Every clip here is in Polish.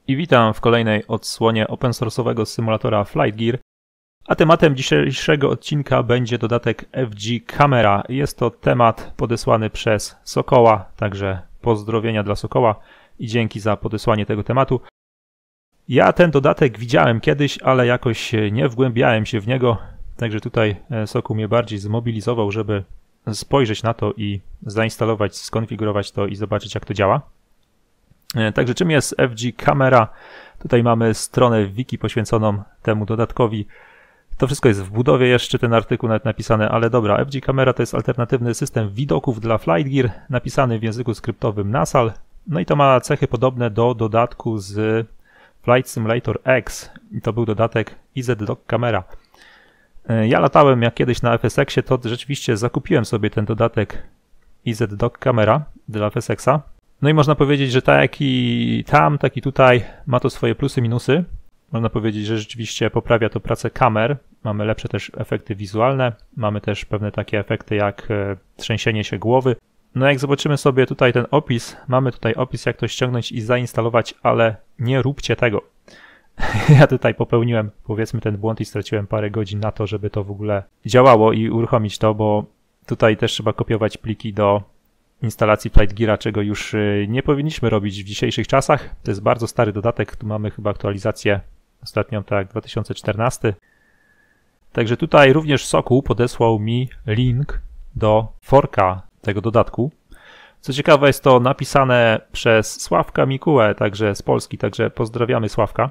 I witam w kolejnej odsłonie open source'owego symulatora Flight Gear. A tematem dzisiejszego odcinka będzie dodatek FG Camera. Jest to temat podesłany przez Sokoła, także pozdrowienia dla Sokoła i dzięki za podesłanie tego tematu. Ja ten dodatek widziałem kiedyś, ale jakoś nie wgłębiałem się w niego, także tutaj Sokół mnie bardziej zmobilizował, żeby spojrzeć na to i zainstalować, skonfigurować to i zobaczyć, jak to działa. Także czym jest FG Camera? Tutaj mamy stronę wiki poświęconą temu dodatkowi. To wszystko jest w budowie jeszcze, ten artykuł nawet napisany, ale dobra, FG Camera to jest alternatywny system widoków dla Flight Gear, napisany w języku skryptowym Nasal. No i to ma cechy podobne do dodatku z Flight Simulator X. I to był dodatek EZ-Dock Camera. Ja latałem jak kiedyś na FSX-ie, to rzeczywiście zakupiłem sobie ten dodatek EZ-Dock Camera dla FSX-a. No i można powiedzieć, że tak i tam, tak i tutaj ma to swoje plusy, minusy. Można powiedzieć, że rzeczywiście poprawia to pracę kamer. Mamy lepsze też efekty wizualne. Mamy też pewne takie efekty jak trzęsienie się głowy. No jak zobaczymy sobie tutaj ten opis, mamy tutaj opis, jak to ściągnąć i zainstalować, ale nie róbcie tego. Ja tutaj popełniłem, powiedzmy, ten błąd i straciłem parę godzin na to, żeby to w ogóle działało i uruchomić to, bo tutaj też trzeba kopiować pliki do instalacji Flight Geara, czego już nie powinniśmy robić w dzisiejszych czasach. To jest bardzo stary dodatek, tu mamy chyba aktualizację ostatnią, tak, 2014. Także tutaj również Sokół podesłał mi link do forka tego dodatku. Co ciekawe, jest to napisane przez Sławka Mikułę, także z Polski, także pozdrawiamy Sławka.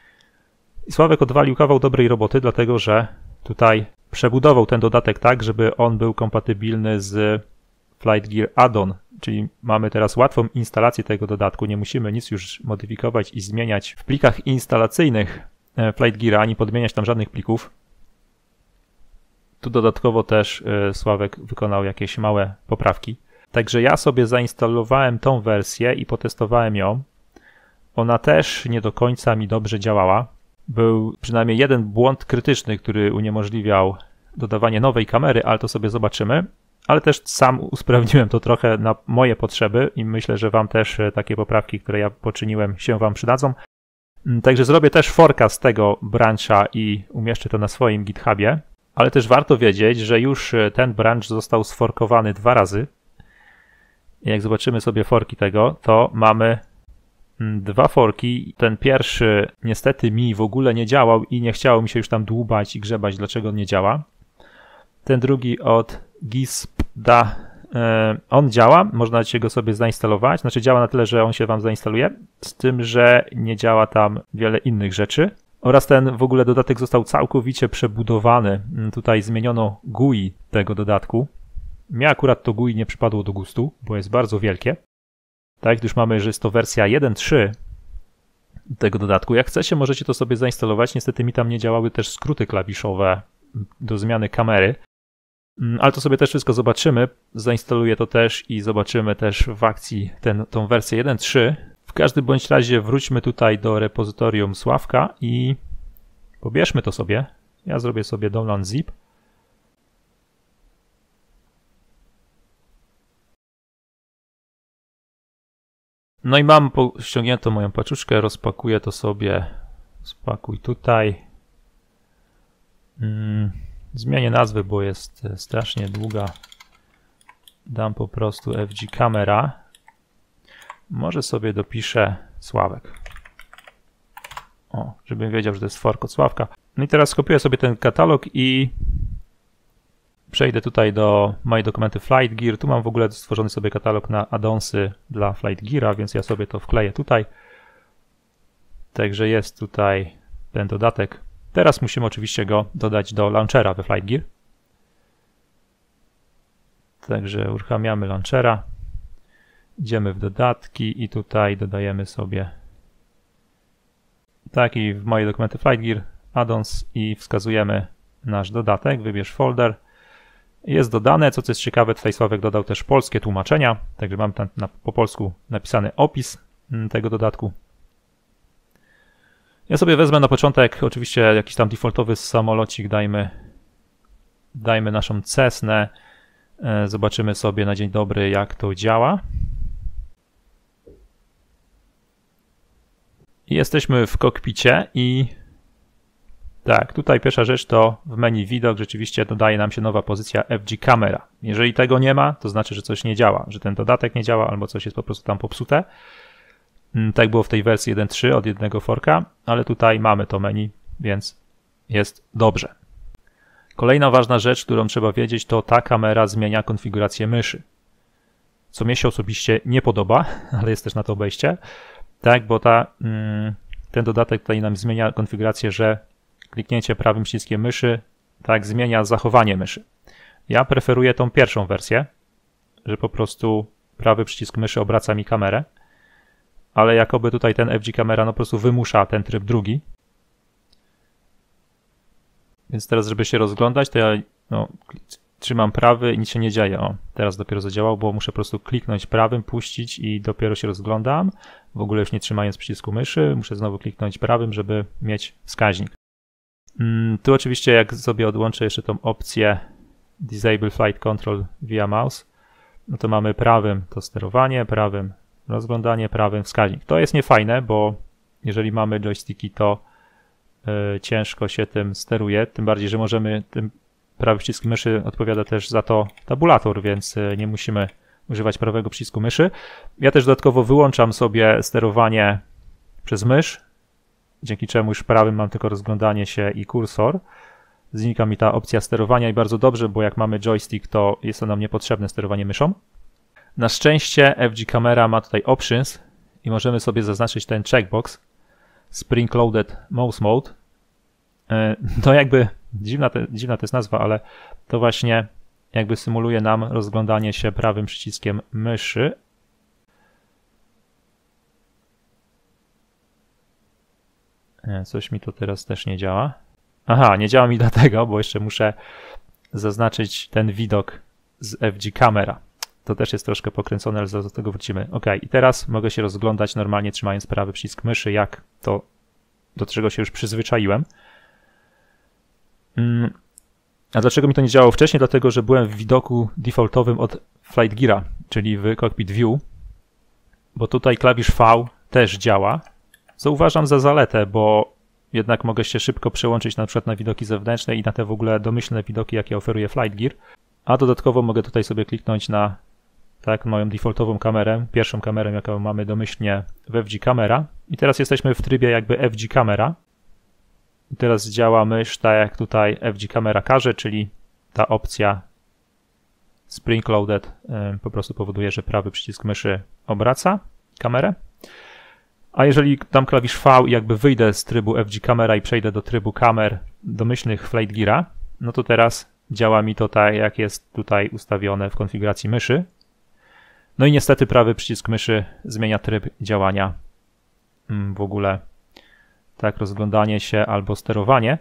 I Sławek odwalił kawał dobrej roboty, dlatego że tutaj przebudował ten dodatek tak, żeby on był kompatybilny z Flight Gear Add-on, czyli mamy teraz łatwą instalację tego dodatku, nie musimy nic już modyfikować i zmieniać w plikach instalacyjnych Flight Geara, ani podmieniać tam żadnych plików. Tu dodatkowo też Sławek wykonał jakieś małe poprawki. Także ja sobie zainstalowałem tą wersję i potestowałem ją. Ona też nie do końca mi dobrze działała. Był przynajmniej jeden błąd krytyczny, który uniemożliwiał dodawanie nowej kamery, ale to sobie zobaczymy. Ale też sam usprawniłem to trochę na moje potrzeby i myślę, że wam też takie poprawki, które ja poczyniłem, się wam przydadzą. Także zrobię też forka z tego brancha i umieszczę to na swoim GitHubie. Ale też warto wiedzieć, że już ten branch został sforkowany 2 razy. Jak zobaczymy sobie forki tego, to mamy 2 forki. Ten pierwszy niestety mi w ogóle nie działał i nie chciało mi się już tam dłubać i grzebać, dlaczego on nie działa. Ten drugi od Gispda, on działa, można go sobie zainstalować, znaczy działa na tyle, że on się wam zainstaluje, z tym, że nie działa tam wiele innych rzeczy. Oraz ten w ogóle dodatek został całkowicie przebudowany. Tutaj zmieniono GUI tego dodatku. Mnie akurat to GUI nie przypadło do gustu, bo jest bardzo wielkie. Tak, już mamy, że jest to wersja 1.3 tego dodatku. Jak chcecie, możecie to sobie zainstalować. Niestety mi tam nie działały też skróty klawiszowe do zmiany kamery. Ale to sobie też wszystko zobaczymy. Zainstaluję to też i zobaczymy też w akcji tą wersję 1.3. W każdym bądź razie wróćmy tutaj do repozytorium Sławka i pobierzmy to sobie. Ja zrobię sobie download zip. No i mam ściągniętą moją paczuszkę, rozpakuję to sobie. Spakuj tutaj. Zmienię nazwę, bo jest strasznie długa. Dam po prostu FG Camera. Może sobie dopiszę Sławek. O, żebym wiedział, że to jest fork od Sławka. No i teraz skopiuję sobie ten katalog i przejdę tutaj do mojej dokumenty Flight Gear. Tu mam w ogóle stworzony sobie katalog na addonsy dla Flight Geara, więc ja sobie to wkleję tutaj. Także jest tutaj ten dodatek. Teraz musimy oczywiście go dodać do launchera we Flight Gear. Także uruchamiamy launchera. Idziemy w dodatki i tutaj dodajemy sobie taki w moje dokumenty Flight Gear, addons i wskazujemy nasz dodatek. Wybierz folder. Jest dodane, co jest ciekawe, tutaj Sławek dodał też polskie tłumaczenia, także mamy tam po polsku napisany opis tego dodatku. Ja sobie wezmę na początek oczywiście jakiś tam defaultowy samolocik, dajmy naszą Cessnę, zobaczymy sobie na dzień dobry, jak to działa. Jesteśmy w kokpicie i tak, tutaj pierwsza rzecz to w menu widok rzeczywiście dodaje nam się nowa pozycja FG Camera. Jeżeli tego nie ma, to znaczy, że coś nie działa, że ten dodatek nie działa albo coś jest po prostu tam popsute. Tak było w tej wersji 1.3 od jednego forka, ale tutaj mamy to menu, więc jest dobrze. Kolejna ważna rzecz, którą trzeba wiedzieć, to ta kamera zmienia konfigurację myszy. Co mnie się osobiście nie podoba, ale jest też na to obejście. Tak, bo ten dodatek tutaj nam zmienia konfigurację, że kliknięcie prawym przyciskiem myszy tak zmienia zachowanie myszy. Ja preferuję tą pierwszą wersję, że po prostu prawy przycisk myszy obraca mi kamerę, ale jakoby tutaj ten FG Camera no po prostu wymusza ten tryb drugi. Więc teraz, żeby się rozglądać, to ja trzymam prawy i nic się nie dzieje. O, teraz dopiero zadziałał, bo muszę po prostu kliknąć prawym, puścić i dopiero się rozglądam. W ogóle już nie trzymając przycisku myszy, muszę znowu kliknąć prawym, żeby mieć wskaźnik. Tu oczywiście jak sobie odłączę jeszcze tą opcję Disable Flight Control via Mouse, no to mamy prawym to sterowanie, prawym rozglądanie, prawym wskaźnik. To jest niefajne, bo jeżeli mamy joysticki, to ciężko się tym steruje, tym bardziej, że możemy tym prawy przycisk myszy odpowiada też za to tabulator, więc nie musimy używać prawego przycisku myszy. Ja też dodatkowo wyłączam sobie sterowanie przez mysz, dzięki czemu już prawym mam tylko rozglądanie się i kursor. Znika mi ta opcja sterowania i bardzo dobrze, bo jak mamy joystick, to jest to nam niepotrzebne sterowanie myszą. Na szczęście FG Camera ma tutaj Options i możemy sobie zaznaczyć ten checkbox Spring Loaded Mouse Mode. To jakby dziwna to jest nazwa, ale to właśnie jakby symuluje nam rozglądanie się prawym przyciskiem myszy. Coś mi tu teraz też nie działa. Aha, nie działa mi dlatego, bo jeszcze muszę zaznaczyć ten widok z FG Camera. To też jest troszkę pokręcone, ale zaraz do tego wrócimy. Ok, i teraz mogę się rozglądać normalnie trzymając prawy przycisk myszy, jak to do czego się już przyzwyczaiłem. A dlaczego mi to nie działało wcześniej? Dlatego, że byłem w widoku defaultowym od Flight Geara, czyli w Cockpit View, bo tutaj klawisz V też działa, co uważam za zaletę, bo jednak mogę się szybko przełączyć na przykład na widoki zewnętrzne i na te w ogóle domyślne widoki, jakie oferuje Flight Gear, a dodatkowo mogę tutaj sobie kliknąć na moją defaultową kamerę, pierwszą kamerę, jaką mamy domyślnie w FG Camera i teraz jesteśmy w trybie jakby FG Camera. I teraz działa mysz tak jak tutaj FG Camera każe, czyli ta opcja Spring Loaded po prostu powoduje, że prawy przycisk myszy obraca kamerę. A jeżeli dam klawisz V i jakby wyjdę z trybu FG Camera i przejdę do trybu kamer domyślnych Flight Geara, no to teraz działa mi to tak, jak jest tutaj ustawione w konfiguracji myszy. No i niestety prawy przycisk myszy zmienia tryb działania w ogóle, tak, rozglądanie się albo sterowanie.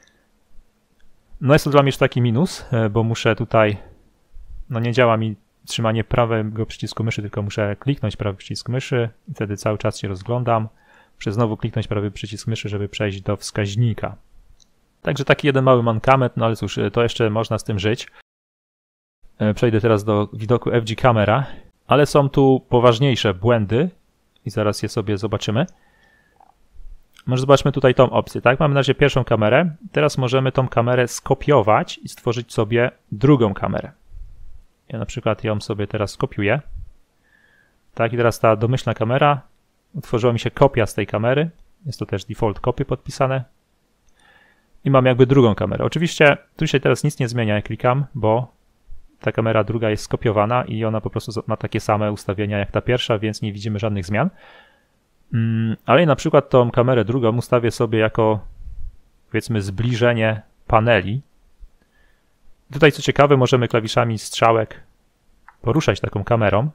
No jest to dla mnie już taki minus, bo muszę tutaj, no nie działa mi trzymanie prawego przycisku myszy, tylko muszę kliknąć prawy przycisk myszy i wtedy cały czas się rozglądam. Muszę znowu kliknąć prawy przycisk myszy, żeby przejść do wskaźnika. Także taki jeden mały mankament, no ale cóż, to jeszcze można z tym żyć. Przejdę teraz do widoku FG Camera, ale są tu poważniejsze błędy i zaraz je sobie zobaczymy. Może zobaczmy tutaj tą opcję, tak? Mamy na razie pierwszą kamerę, teraz możemy tą kamerę skopiować i stworzyć sobie drugą kamerę. Ja na przykład ją sobie teraz skopiuję. Tak, i teraz ta domyślna kamera, utworzyła mi się kopia z tej kamery, jest to też default copy podpisane. I mam jakby drugą kamerę. Oczywiście tu się teraz nic nie zmienia, jak klikam, bo ta kamera druga jest skopiowana i ona po prostu ma takie same ustawienia jak ta pierwsza, więc nie widzimy żadnych zmian. Ale na przykład tą kamerę drugą ustawię sobie jako, powiedzmy, zbliżenie paneli. Tutaj co ciekawe, możemy klawiszami strzałek poruszać taką kamerą.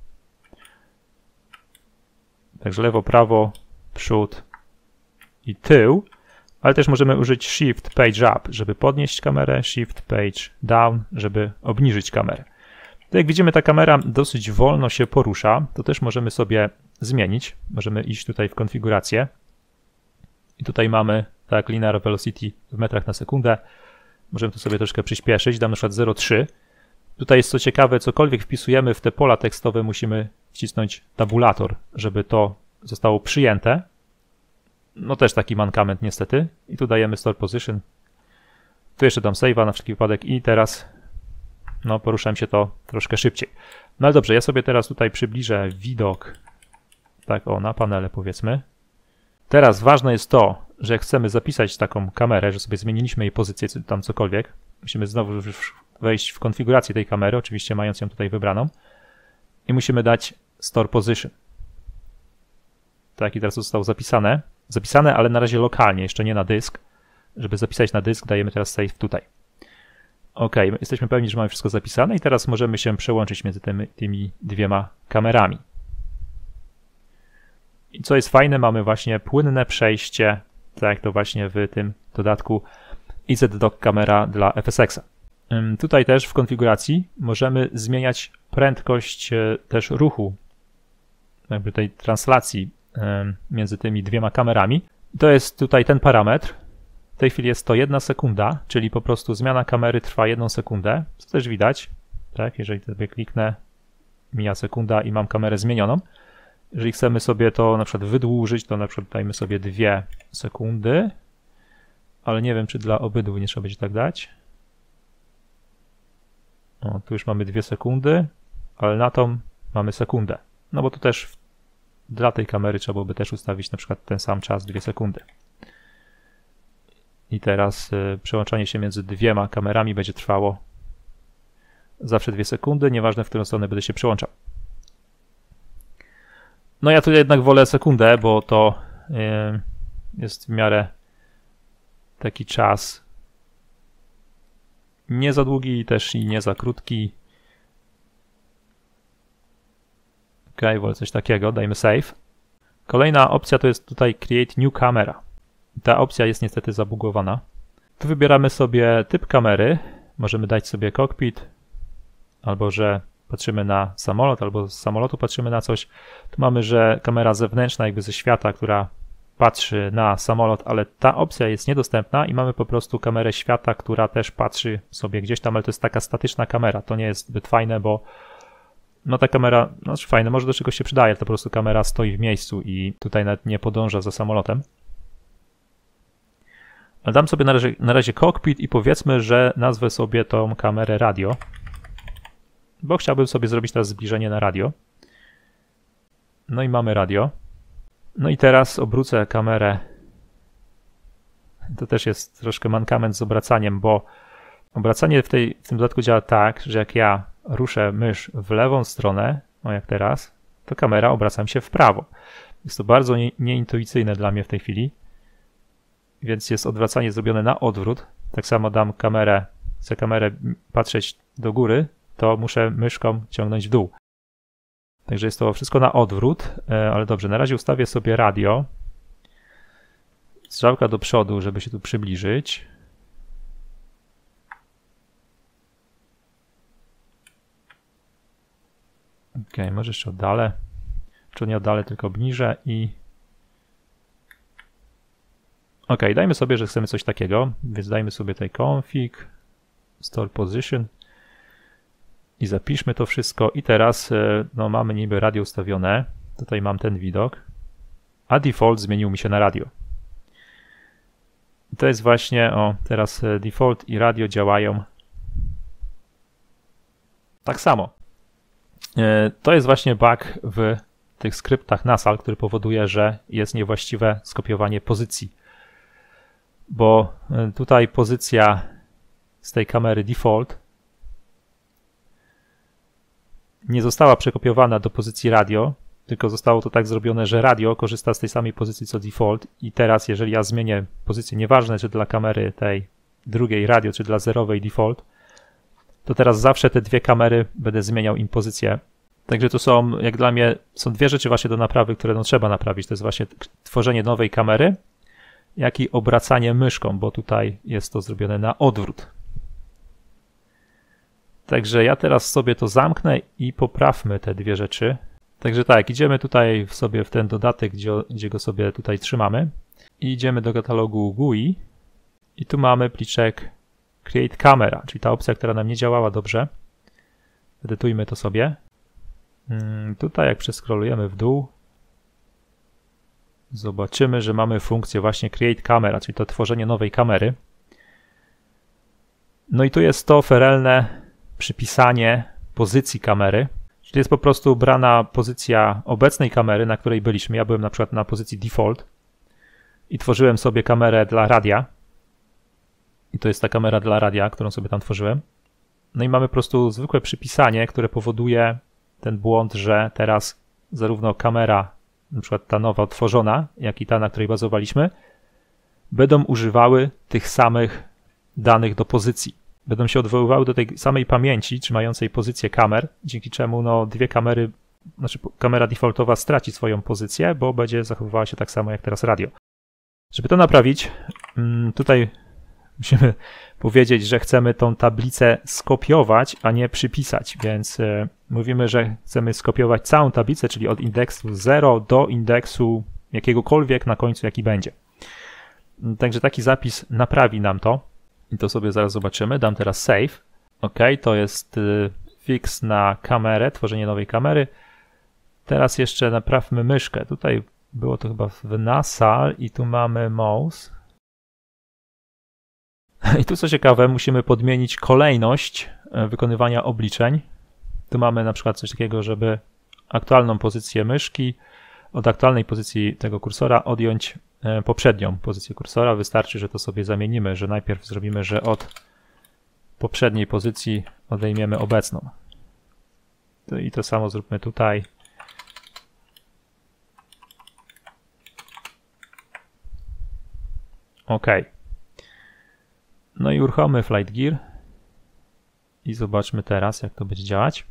Także lewo, prawo, przód i tył. Ale też możemy użyć Shift Page Up, żeby podnieść kamerę, Shift Page Down, żeby obniżyć kamerę. To jak widzimy, ta kamera dosyć wolno się porusza, to też możemy sobie zmienić. Możemy iść tutaj w konfigurację i tutaj mamy tak linear velocity w metrach na sekundę. Możemy to sobie troszkę przyspieszyć, dam na przykład 0,3. Tutaj jest co ciekawe, cokolwiek wpisujemy w te pola tekstowe, musimy wcisnąć tabulator, żeby to zostało przyjęte. No też taki mankament niestety. I tu dajemy Store Position. Tu jeszcze dam save'a na wszelki wypadek i teraz no poruszam się to troszkę szybciej. No ale dobrze, ja sobie teraz tutaj przybliżę widok tak o na panele powiedzmy. Teraz ważne jest to, że jak chcemy zapisać taką kamerę, że sobie zmieniliśmy jej pozycję tam cokolwiek, musimy znowu wejść w konfigurację tej kamery, oczywiście mając ją tutaj wybraną i musimy dać Store Position. Tak i teraz zostało zapisane, ale na razie lokalnie, jeszcze nie na dysk. Żeby zapisać na dysk, dajemy teraz save tutaj. OK, jesteśmy pewni, że mamy wszystko zapisane i teraz możemy się przełączyć między tymi dwiema kamerami. I co jest fajne, mamy właśnie płynne przejście, tak jak to właśnie w tym dodatku EZ-Dock Camera dla FSX-a. Tutaj też w konfiguracji możemy zmieniać prędkość też ruchu, jakby tej translacji między tymi dwiema kamerami. To jest tutaj ten parametr. W tej chwili jest to 1 sekunda, czyli po prostu zmiana kamery trwa 1 sekundę, co też widać. Tak, jeżeli sobie kliknę, mija sekunda i mam kamerę zmienioną. Jeżeli chcemy sobie to na przykład wydłużyć, to na przykład dajmy sobie 2 sekundy, ale nie wiem, czy dla obydwu nie trzeba będzie tak dać. O, tu już mamy 2 sekundy, ale na tą mamy sekundę. No bo to też dla tej kamery trzeba byłoby też ustawić na przykład ten sam czas 2 sekundy. I teraz przełączanie się między dwiema kamerami będzie trwało zawsze 2 sekundy, nieważne w którą stronę będę się przełączał. No ja tu jednak wolę sekundę, bo to jest w miarę taki czas nie za długi też i nie za krótki. OK, wolę coś takiego, dajmy save. Kolejna opcja to jest tutaj Create New Camera. Ta opcja jest niestety zabugowana. Tu wybieramy sobie typ kamery. Możemy dać sobie cockpit, albo że patrzymy na samolot, albo z samolotu patrzymy na coś. Tu mamy, że kamera zewnętrzna jakby ze świata, która patrzy na samolot, ale ta opcja jest niedostępna i mamy po prostu kamerę świata, która też patrzy sobie gdzieś tam, ale to jest taka statyczna kamera. To nie jest zbyt fajne, bo no ta kamera, znaczy fajne, może do czegoś się przydaje, to po prostu kamera stoi w miejscu i tutaj nawet nie podąża za samolotem. Ale dam sobie na razie cockpit i powiedzmy, że nazwę sobie tą kamerę radio, bo chciałbym sobie zrobić teraz zbliżenie na radio. No i mamy radio. No i teraz obrócę kamerę. To też jest troszkę mankament z obracaniem, bo obracanie w tym dodatku działa tak, że jak ja ruszę mysz w lewą stronę, o jak teraz, to kamera obraca mi się w prawo. Jest to bardzo nieintuicyjne dla mnie w tej chwili, więc jest odwracanie zrobione na odwrót. Tak samo dam kamerę, chcę kamerę patrzeć do góry, to muszę myszką ciągnąć w dół. Także jest to wszystko na odwrót, ale dobrze, na razie ustawię sobie radio. Strzałka do przodu, żeby się tu przybliżyć. OK, może jeszcze oddalę. Czy nie oddalę, tylko obniżę i... OK, dajmy sobie, że chcemy coś takiego, więc dajmy sobie tutaj config, store position i zapiszmy to wszystko. I teraz no, mamy niby radio ustawione. Tutaj mam ten widok, a default zmienił mi się na radio. I to jest właśnie, o, teraz default i radio działają tak samo. To jest właśnie bug w tych skryptach Nasal, który powoduje, że jest niewłaściwe skopiowanie pozycji. Bo tutaj pozycja z tej kamery default nie została przekopiowana do pozycji radio, tylko zostało to tak zrobione, że radio korzysta z tej samej pozycji co default i teraz jeżeli ja zmienię pozycję, nieważne czy dla kamery tej drugiej radio, czy dla zerowej default, to teraz zawsze te dwie kamery będę zmieniał im pozycję. Także to są, jak dla mnie, są dwie rzeczy właśnie do naprawy, które no trzeba naprawić. To jest właśnie tworzenie nowej kamery, jak i obracanie myszką, bo tutaj jest to zrobione na odwrót. Także ja teraz sobie to zamknę i poprawmy te dwie rzeczy. Także tak, idziemy tutaj sobie w ten dodatek, gdzie go sobie tutaj trzymamy i idziemy do katalogu GUI i tu mamy pliczek Create Camera, czyli ta opcja, która nam nie działała dobrze. Edytujmy to sobie. Tutaj jak przeskrolujemy w dół, zobaczymy, że mamy funkcję właśnie Create Camera, czyli to tworzenie nowej kamery. No i tu jest to ferelne przypisanie pozycji kamery, czyli jest po prostu brana pozycja obecnej kamery, na której byliśmy. Ja byłem na przykład na pozycji default i tworzyłem sobie kamerę dla radia. I to jest ta kamera dla radia, którą sobie tam tworzyłem. No i mamy po prostu zwykłe przypisanie, które powoduje ten błąd, że teraz zarówno kamera, na przykład ta nowa odtworzona, jak i ta, na której bazowaliśmy, będą używały tych samych danych do pozycji. Będą się odwoływały do tej samej pamięci trzymającej pozycję kamer, dzięki czemu no, dwie kamery, znaczy kamera defaultowa straci swoją pozycję, bo będzie zachowywała się tak samo jak teraz radio. Żeby to naprawić, tutaj musimy powiedzieć, że chcemy tą tablicę skopiować, a nie przypisać, więc mówimy, że chcemy skopiować całą tablicę, czyli od indeksu 0 do indeksu jakiegokolwiek na końcu, jaki będzie. Także taki zapis naprawi nam to i to sobie zaraz zobaczymy. Dam teraz save. OK, to jest fix na kamerę, tworzenie nowej kamery. Teraz jeszcze naprawmy myszkę. Tutaj było to chyba w nasal i tu mamy mouse. I tu co ciekawe, musimy podmienić kolejność wykonywania obliczeń. Tu mamy na przykład coś takiego, żeby aktualną pozycję myszki od aktualnej pozycji tego kursora odjąć poprzednią pozycję kursora. Wystarczy, że to sobie zamienimy, że najpierw zrobimy, że od poprzedniej pozycji odejmiemy obecną. I to samo zróbmy tutaj. OK. No i uruchommy Flight Gear i zobaczmy teraz, jak to będzie działać.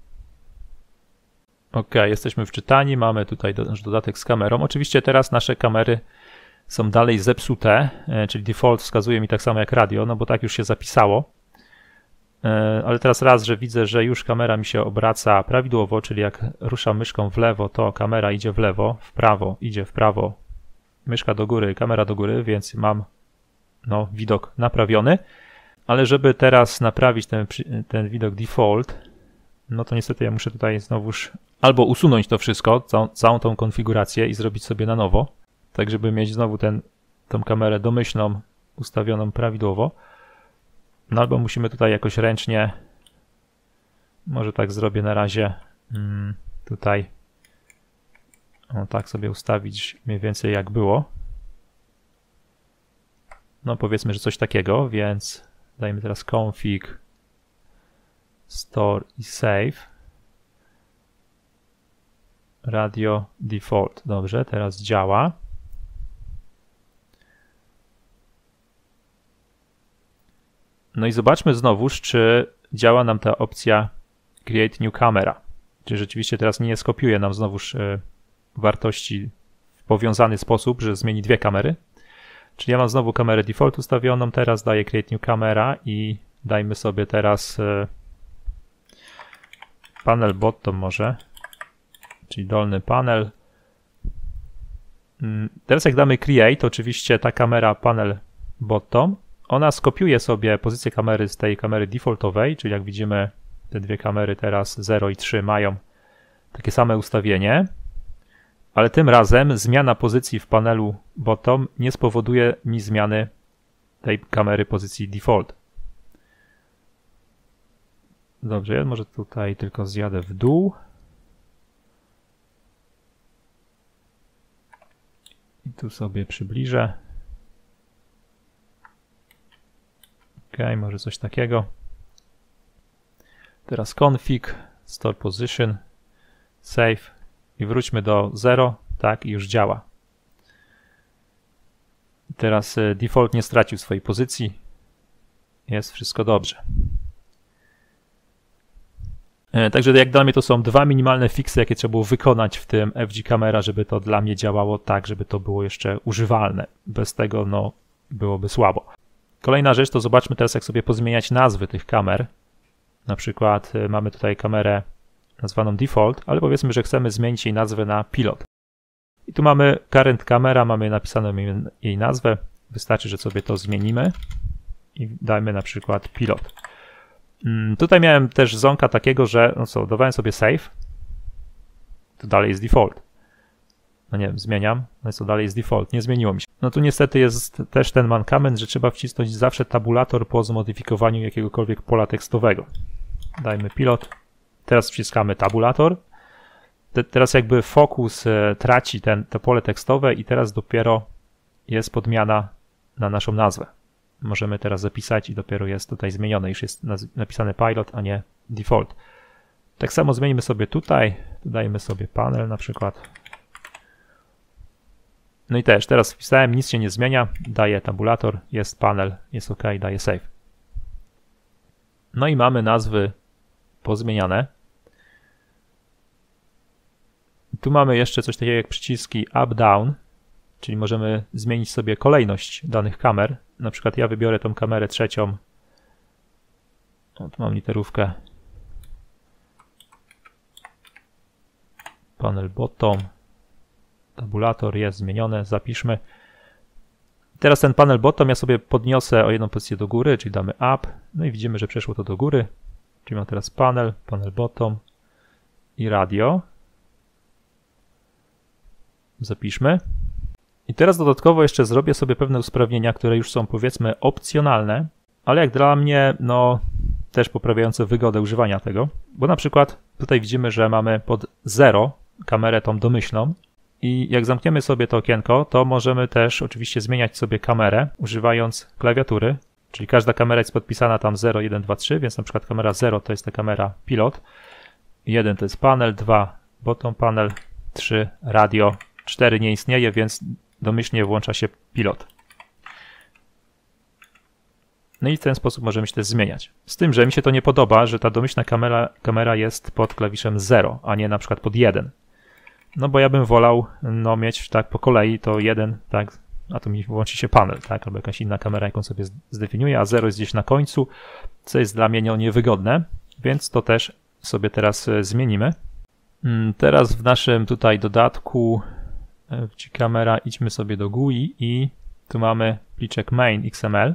OK, jesteśmy wczytani, mamy tutaj nasz dodatek z kamerą. Oczywiście teraz nasze kamery są dalej zepsute, czyli default wskazuje mi tak samo jak radio, no bo tak już się zapisało. Ale teraz raz, że widzę, że już kamera mi się obraca prawidłowo, czyli jak ruszam myszką w lewo, to kamera idzie w lewo, w prawo idzie w prawo, myszka do góry, kamera do góry, więc mam no, widok naprawiony. Ale żeby teraz naprawić ten widok default, no to niestety ja muszę tutaj znowuż albo usunąć to wszystko, całą tą konfigurację i zrobić sobie na nowo, tak żeby mieć znowu tą kamerę domyślną ustawioną prawidłowo. No albo musimy tutaj jakoś ręcznie, może tak zrobię na razie, tutaj tak sobie ustawić mniej więcej jak było. No powiedzmy, że coś takiego, więc dajmy teraz config, store i save. Radio default. Dobrze, teraz działa. No i zobaczmy znowuż, czy działa nam ta opcja Create New Camera. Czy rzeczywiście teraz nie skopiuje nam znowuż wartości w powiązany sposób, że zmieni dwie kamery. Czyli ja mam znowu kamerę default ustawioną, teraz daję Create New Camera i dajmy sobie teraz panel bottom może, czyli dolny panel. Teraz jak damy Create, oczywiście ta kamera panel bottom, ona skopiuje sobie pozycję kamery z tej kamery defaultowej, czyli jak widzimy te dwie kamery teraz 0 i 3 mają takie same ustawienie, ale tym razem zmiana pozycji w panelu bottom nie spowoduje mi zmiany tej kamery pozycji default. Dobrze, ja może tutaj tylko zjadę w dół. I tu sobie przybliżę. OK, może coś takiego. Teraz config, store position, save i wróćmy do 0. Tak, i już działa. Teraz default nie stracił swojej pozycji. Jest wszystko dobrze. Także jak dla mnie to są dwa minimalne fixy, jakie trzeba było wykonać w tym FG Camera, żeby to dla mnie działało tak, żeby to było jeszcze używalne. Bez tego no, byłoby słabo. Kolejna rzecz to zobaczmy teraz, jak sobie pozmieniać nazwy tych kamer. Na przykład mamy tutaj kamerę nazwaną default, ale powiedzmy, że chcemy zmienić jej nazwę na pilot. I tu mamy current camera, mamy napisaną jej nazwę. Wystarczy, że sobie to zmienimy i dajmy na przykład pilot. Tutaj miałem też zonka takiego, że no co, dawałem sobie save, to dalej jest default. No nie wiem, zmieniam. No co dalej jest default, nie zmieniło mi się. No tu niestety jest też ten mankament, że trzeba wcisnąć zawsze tabulator po zmodyfikowaniu jakiegokolwiek pola tekstowego. Dajmy pilot. Teraz wciskamy tabulator. Teraz jakby fokus traci to pole tekstowe i teraz dopiero jest podmiana na naszą nazwę. Możemy teraz zapisać i dopiero jest tutaj zmienione, już jest napisane pilot, a nie default. Tak samo zmienimy sobie tutaj, dajmy sobie panel na przykład. No i też, teraz wpisałem, nic się nie zmienia, daję tabulator, jest panel, jest OK, daję save. No i mamy nazwy pozmieniane. Tu mamy jeszcze coś takiego jak przyciski up-down, czyli możemy zmienić sobie kolejność danych kamer. Na przykład ja wybiorę tą kamerę trzecią. O, tu mam literówkę. Panel bottom. Tabulator jest zmienione, zapiszmy. Teraz ten panel bottom ja sobie podniosę o jedną pozycję do góry, czyli damy up. No i widzimy, że przeszło to do góry. Czyli mam teraz panel bottom i radio. Zapiszmy. I teraz dodatkowo jeszcze zrobię sobie pewne usprawnienia, które już są powiedzmy opcjonalne, ale jak dla mnie, no też poprawiające wygodę używania tego, bo na przykład tutaj widzimy, że mamy pod 0 kamerę tą domyślną i jak zamkniemy sobie to okienko, to możemy też oczywiście zmieniać sobie kamerę używając klawiatury, czyli każda kamera jest podpisana tam 0, 1, 2, 3, więc na przykład kamera 0 to jest ta kamera pilot, 1 to jest panel, 2 bottom panel, 3 radio, 4 nie istnieje, więc domyślnie włącza się pilot. No i w ten sposób możemy się też zmieniać. Z tym, że mi się to nie podoba, że ta domyślna kamera jest pod klawiszem 0, a nie na przykład pod 1. No bo ja bym wolał no, mieć tak po kolei to 1, tak, a tu mi włączy się panel, tak, albo jakaś inna kamera, jaką sobie zdefiniuję, a 0 jest gdzieś na końcu, co jest dla mnie niewygodne, więc to też sobie teraz zmienimy. Teraz w naszym tutaj dodatku kamera, idźmy sobie do GUI i tu mamy pliczek main XML.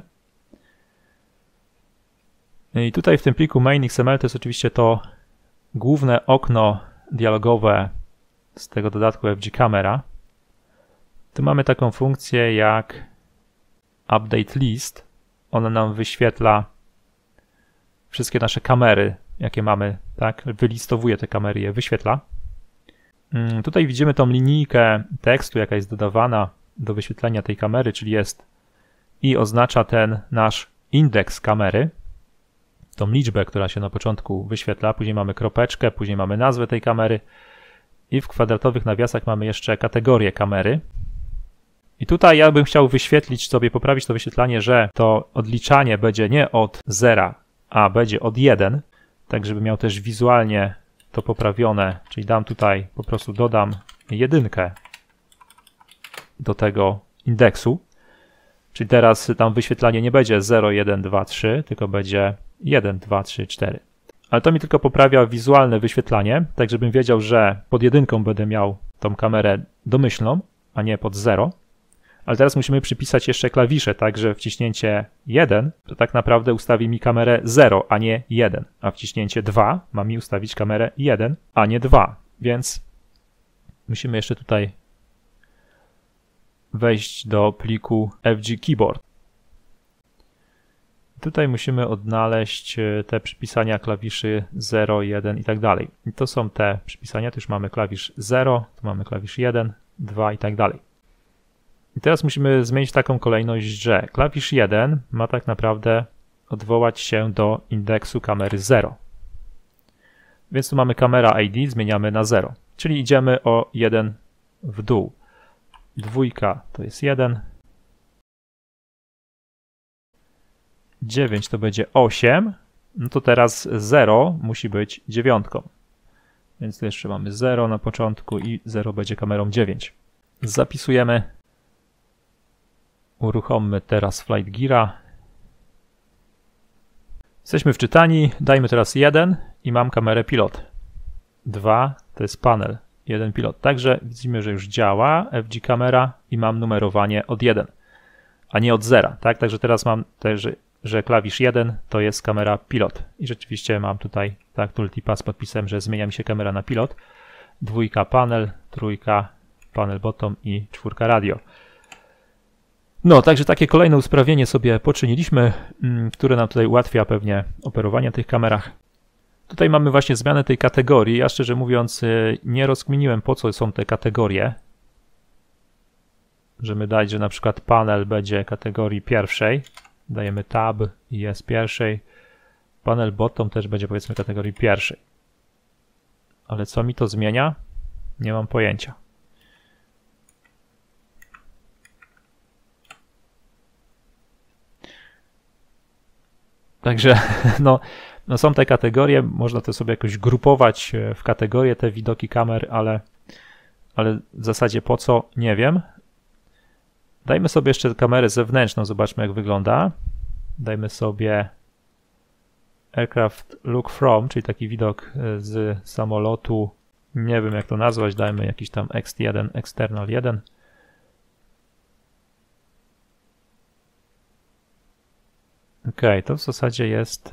I tutaj w tym pliku main XML to jest oczywiście to główne okno dialogowe z tego dodatku FG Camera. Tu mamy taką funkcję jak update list. Ona nam wyświetla wszystkie nasze kamery, jakie mamy, tak? Wylistowuje te kamery, je wyświetla. Tutaj widzimy tą linijkę tekstu, jaka jest dodawana do wyświetlenia tej kamery, czyli jest i oznacza ten nasz indeks kamery, tą liczbę, która się na początku wyświetla, później mamy kropeczkę, później mamy nazwę tej kamery i w kwadratowych nawiasach mamy jeszcze kategorię kamery. I tutaj ja bym chciał wyświetlić sobie, poprawić to wyświetlanie, że to odliczanie będzie nie od 0, a będzie od 1, tak żeby miał też wizualnie to poprawione, czyli dam tutaj, po prostu dodam 1 do tego indeksu, czyli teraz tam wyświetlanie nie będzie 0, 1, 2, 3, tylko będzie 1, 2, 3, 4. Ale to mi tylko poprawia wizualne wyświetlanie, tak żebym wiedział, że pod 1 będę miał tą kamerę domyślną, a nie pod 0. Ale teraz musimy przypisać jeszcze klawisze, tak że wciśnięcie 1 to tak naprawdę ustawi mi kamerę 0, a nie 1, a wciśnięcie 2 ma mi ustawić kamerę 1, a nie 2, więc musimy jeszcze tutaj wejść do pliku FG Keyboard. Tutaj musimy odnaleźć te przypisania klawiszy 0, 1 i tak dalej. I to są te przypisania, tu już mamy klawisz 0, tu mamy klawisz 1, 2 i tak dalej. I teraz musimy zmienić taką kolejność, że klawisz 1 ma tak naprawdę odwołać się do indeksu kamery 0. Więc tu mamy kamera ID, zmieniamy na 0, czyli idziemy o 1 w dół. 2 to jest 1. 9 to będzie 8, no to teraz 0 musi być 9. Więc tu jeszcze mamy 0 na początku i 0 będzie kamerą 9. Zapisujemy. Uruchommy teraz Flight Geara. Jesteśmy wczytani, dajmy teraz 1 i mam kamerę pilot. 2 to jest panel, 1 pilot. Także widzimy, że już działa FG Camera i mam numerowanie od 1, a nie od 0. Tak? Także teraz mam też, że klawisz 1 to jest kamera pilot. I rzeczywiście mam tutaj tak tooltipa z podpisem, że zmienia mi się kamera na pilot. 2 panel, 3 panel bottom i 4 radio. No, także takie kolejne usprawnienie sobie poczyniliśmy, które nam tutaj ułatwia pewnie operowanie w tych kamerach. Tutaj mamy właśnie zmianę tej kategorii. Ja szczerze mówiąc nie rozkminiłem, po co są te kategorie. Możemy dać, że na przykład panel będzie kategorii pierwszej. Dajemy tab i jest pierwszej. Panel bottom też będzie powiedzmy kategorii pierwszej. Ale co mi to zmienia? Nie mam pojęcia. Także no są te kategorie, można to sobie jakoś grupować w kategorie te widoki kamer, ale w zasadzie po co, nie wiem. Dajmy sobie jeszcze kamerę zewnętrzną, zobaczmy jak wygląda. Dajmy sobie Aircraft Look From, czyli taki widok z samolotu, nie wiem jak to nazwać, dajmy jakiś tam Ext1, External 1. Ok, to w zasadzie jest...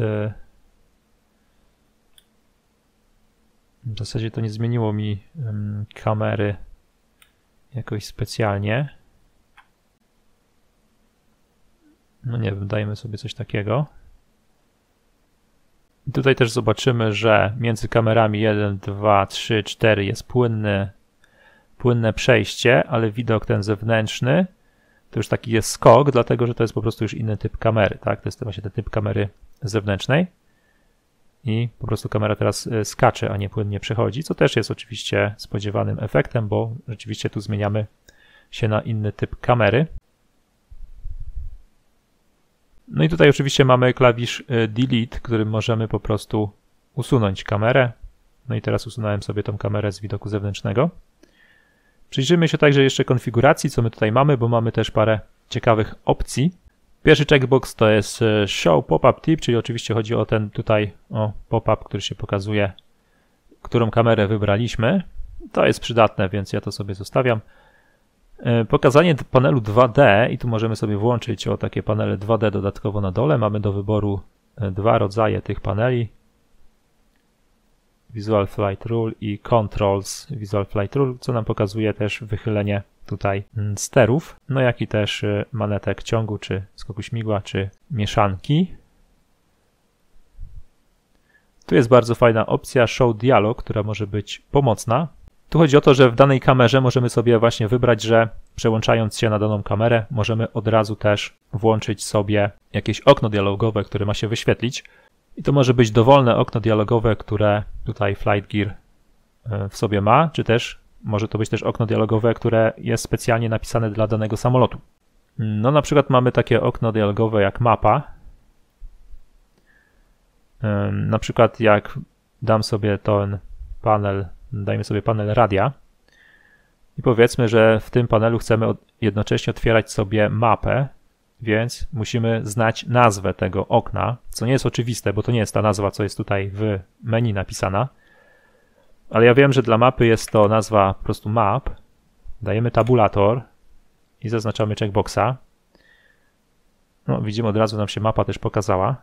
W zasadzie to nie zmieniło mi kamery jakoś specjalnie. No nie wiem, dajmy sobie coś takiego. I tutaj też zobaczymy, że między kamerami 1, 2, 3, 4 jest płynne przejście, ale widok ten zewnętrzny to już taki jest skok, dlatego że to jest po prostu już inny typ kamery, tak? To jest właśnie ten typ kamery zewnętrznej i po prostu kamera teraz skacze, a nie płynnie przechodzi, co też jest oczywiście spodziewanym efektem, bo rzeczywiście tu zmieniamy się na inny typ kamery. No i tutaj oczywiście mamy klawisz Delete, którym możemy po prostu usunąć kamerę. No i teraz usunąłem sobie tą kamerę z widoku zewnętrznego. Przyjrzyjmy się także jeszcze konfiguracji, co my tutaj mamy, bo mamy też parę ciekawych opcji. Pierwszy checkbox to jest Show Pop-up Tip, czyli oczywiście chodzi o ten tutaj pop-up, który się pokazuje, którą kamerę wybraliśmy. To jest przydatne, więc ja to sobie zostawiam. Pokazanie panelu 2D i tu możemy sobie włączyć takie panele 2D dodatkowo na dole. Mamy do wyboru dwa rodzaje tych paneli. Visual Flight Rule i Controls Visual Flight Rule, co nam pokazuje też wychylenie tutaj sterów, no jak i też manetek ciągu, czy skoku śmigła, czy mieszanki. Tu jest bardzo fajna opcja Show Dialog, która może być pomocna. Tu chodzi o to, że w danej kamerze możemy sobie właśnie wybrać, że przełączając się na daną kamerę możemy od razu też włączyć sobie jakieś okno dialogowe, które ma się wyświetlić. I to może być dowolne okno dialogowe, które tutaj Flight Gear w sobie ma, czy też może to być też okno dialogowe, które jest specjalnie napisane dla danego samolotu. No na przykład mamy takie okno dialogowe jak mapa. Na przykład jak dam sobie ten panel, dajmy sobie panel radia i powiedzmy, że w tym panelu chcemy jednocześnie otwierać sobie mapę, więc musimy znać nazwę tego okna, co nie jest oczywiste, bo to nie jest ta nazwa, co jest tutaj w menu napisana. Ale ja wiem, że dla mapy jest to nazwa po prostu map. Dajemy tabulator i zaznaczamy checkboxa. No, widzimy, od razu nam się mapa też pokazała.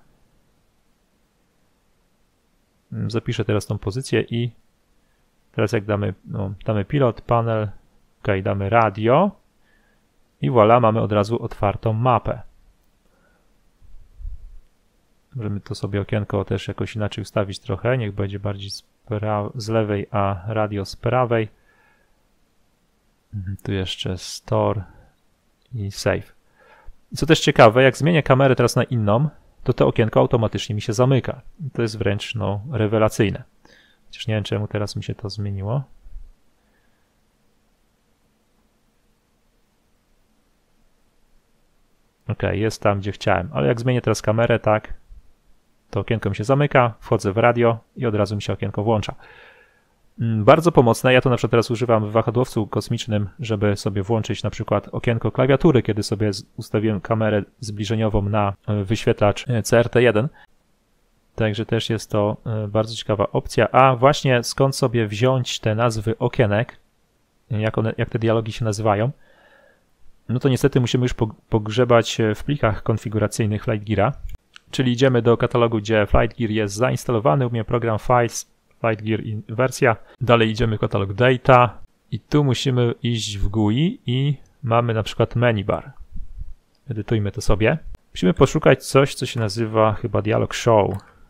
Zapiszę teraz tą pozycję i teraz jak damy pilot, panel, ok, damy radio i voilà, mamy od razu otwartą mapę. Możemy to sobie okienko też jakoś inaczej ustawić trochę, niech będzie bardziej z lewej, a radio z prawej. Tu jeszcze Store i Save. I co też ciekawe, jak zmienię kamerę teraz na inną, to okienko automatycznie mi się zamyka. To jest wręcz rewelacyjne. Chociaż nie wiem, czemu teraz mi się to zmieniło. Ok, jest tam, gdzie chciałem. Ale jak zmienię teraz kamerę, tak, to okienko mi się zamyka, wchodzę w radio i od razu mi się okienko włącza. Bardzo pomocne. Ja to na przykład teraz używam w wahadłowcu kosmicznym, żeby sobie włączyć na przykład okienko klawiatury, kiedy sobie ustawiłem kamerę zbliżeniową na wyświetlacz CRT1. Także też jest to bardzo ciekawa opcja. A właśnie skąd sobie wziąć te nazwy okienek, jak te dialogi się nazywają, no to niestety musimy już pogrzebać w plikach konfiguracyjnych Flight Geara. Czyli idziemy do katalogu, gdzie Flight Gear jest zainstalowany, u mnie program Files, Flight Gear wersja. Dalej idziemy w katalog Data I tu musimy iść w GUI i mamy na przykład menu bar. Edytujmy to sobie. Musimy poszukać coś, co się nazywa chyba dialog show.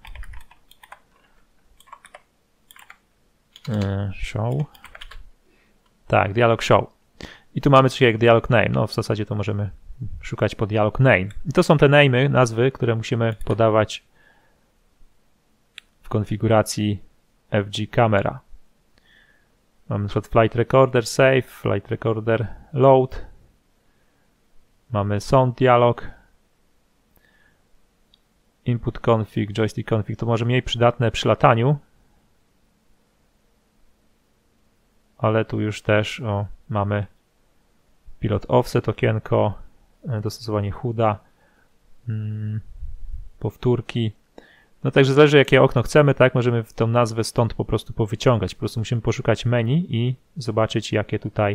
Show. Tak, dialog show. I tu mamy coś jak dialog name. No w zasadzie to możemy szukać po dialog name. I to są te name'y, nazwy, które musimy podawać w konfiguracji FG Camera. Mamy na przykład flight recorder save, flight recorder load. Mamy sound dialog. Input config, joystick config. To może mniej przydatne przy lataniu. Ale tu już też mamy pilot offset okienko, dostosowanie HUD-a, powtórki. No także zależy jakie okno chcemy, tak, możemy tą nazwę stąd po prostu powyciągać. Po prostu musimy poszukać menu i zobaczyć jakie tutaj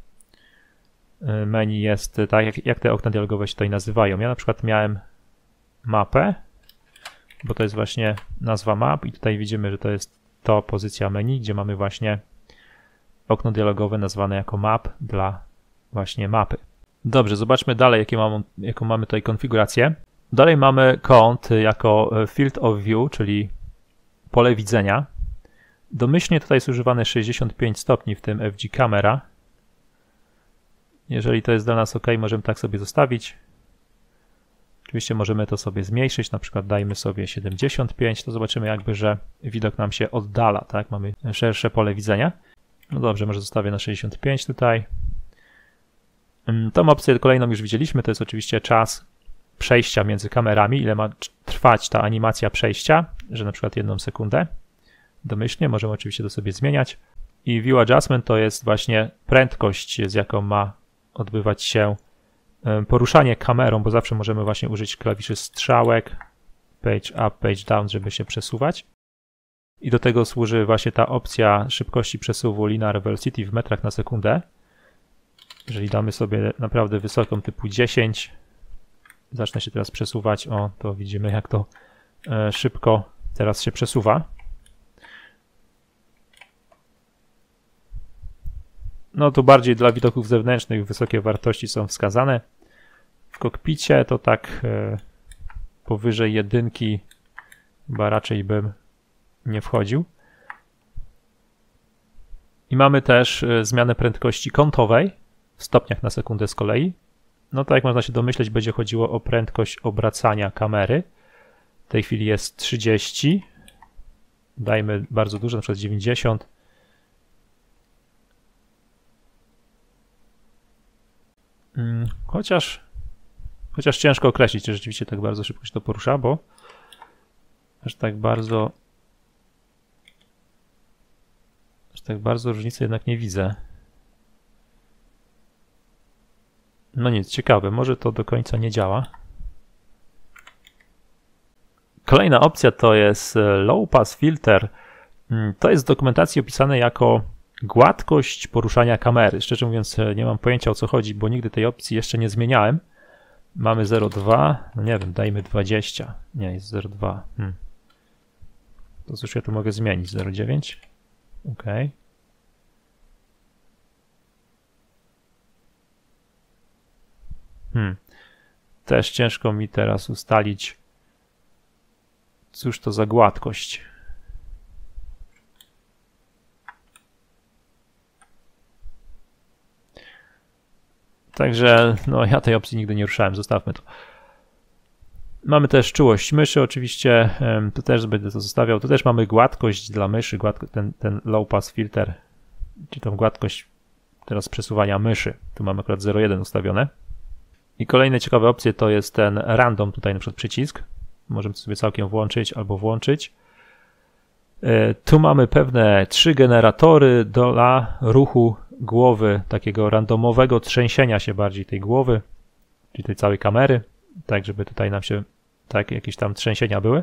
menu jest, tak, jak te okna dialogowe się tutaj nazywają. Ja na przykład miałem mapę, bo to jest właśnie nazwa map i tutaj widzimy, że to jest to pozycja menu, gdzie mamy właśnie okno dialogowe nazwane jako map dla właśnie mapy. Dobrze, zobaczmy dalej, jaką mamy tutaj konfigurację. Dalej mamy kąt jako field of view, czyli pole widzenia. Domyślnie tutaj jest używane 65 stopni w tym FG Camera. Jeżeli to jest dla nas OK, możemy tak sobie zostawić. Oczywiście możemy to sobie zmniejszyć, na przykład dajmy sobie 75, to zobaczymy jakby, że widok nam się oddala, tak? Mamy szersze pole widzenia. No dobrze, może zostawię na 65 tutaj. Tą opcję kolejną już widzieliśmy, to jest oczywiście czas przejścia między kamerami, ile ma trwać ta animacja przejścia, że na przykład 1 sekundę. Domyślnie, możemy oczywiście to sobie zmieniać. I View Adjustment to jest właśnie prędkość, z jaką ma odbywać się poruszanie kamerą, bo zawsze możemy właśnie użyć klawiszy strzałek, page up, page down, żeby się przesuwać. I do tego służy właśnie ta opcja szybkości przesuwu Linear Velocity w metrach na sekundę. Jeżeli damy sobie naprawdę wysoką typu 10, zacznę się teraz przesuwać, to widzimy jak to szybko teraz się przesuwa. No tu bardziej dla widoków zewnętrznych wysokie wartości są wskazane. W kokpicie to tak powyżej 1 chyba raczej bym nie wchodził. I mamy też zmianę prędkości kątowej w stopniach na sekundę z kolei. No tak jak można się domyśleć, będzie chodziło o prędkość obracania kamery. W tej chwili jest 30. Dajmy bardzo dużo, na przykład 90. Chociaż ciężko określić, czy rzeczywiście tak bardzo szybko się to porusza, bo aż tak bardzo różnicy jednak nie widzę. No nic, ciekawe, może to do końca nie działa. Kolejna opcja to jest Low Pass Filter. To jest w dokumentacji opisane jako gładkość poruszania kamery. Szczerze mówiąc nie mam pojęcia o co chodzi, bo nigdy tej opcji jeszcze nie zmieniałem. Mamy 0,2, no nie wiem, dajmy 20. Nie, jest 0,2. To cóż ja tu mogę zmienić? 0,9? OK. Też ciężko mi teraz ustalić, cóż to za gładkość. Także no ja tej opcji nigdy nie ruszałem, zostawmy to. Mamy też czułość myszy oczywiście, tu też będę to zostawiał. Tu też mamy gładkość dla myszy, ten low pass filter, czyli tą gładkość teraz przesuwania myszy. Tu mamy akurat 0,1 ustawione. I kolejne ciekawe opcje to jest ten random, tutaj na przykład przycisk. Możemy sobie całkiem włączyć albo włączyć. Tu mamy pewne 3 generatory dla ruchu głowy, takiego randomowego trzęsienia się bardziej tej głowy, czyli tej całej kamery, tak żeby tutaj nam się tak jakieś tam trzęsienia były.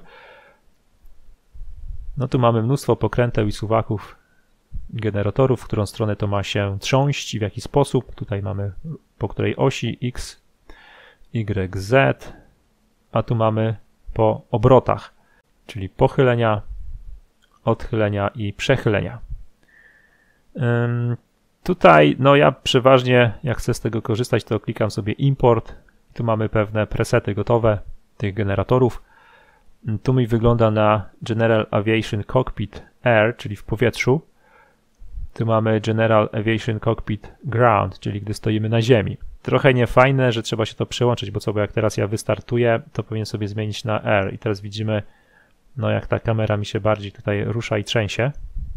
No tu mamy mnóstwo pokręteł i suwaków generatorów, w którą stronę to ma się trząść i w jaki sposób. Tutaj mamy po której osi X, Y, Z, a tu mamy po obrotach, czyli pochylenia, odchylenia i przechylenia. Tutaj, no ja przeważnie, jak chcę z tego korzystać, to klikam sobie import. Tu mamy pewne presety gotowe tych generatorów. Tu mi wygląda na General Aviation Cockpit Air, czyli w powietrzu. Tu mamy General Aviation Cockpit Ground, czyli gdy stoimy na ziemi. Trochę niefajne, że trzeba się to przełączyć, bo jak teraz ja wystartuję, to powinien sobie zmienić na Air. I teraz widzimy, no jak ta kamera mi się bardziej tutaj rusza i trzęsie.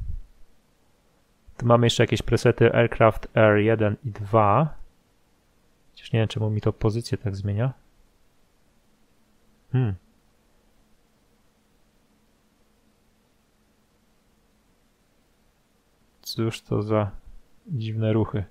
Tu mamy jeszcze jakieś presety Aircraft Air 1 i 2. Chociaż nie wiem, czemu mi to pozycję tak zmienia. Cóż to za dziwne ruchy.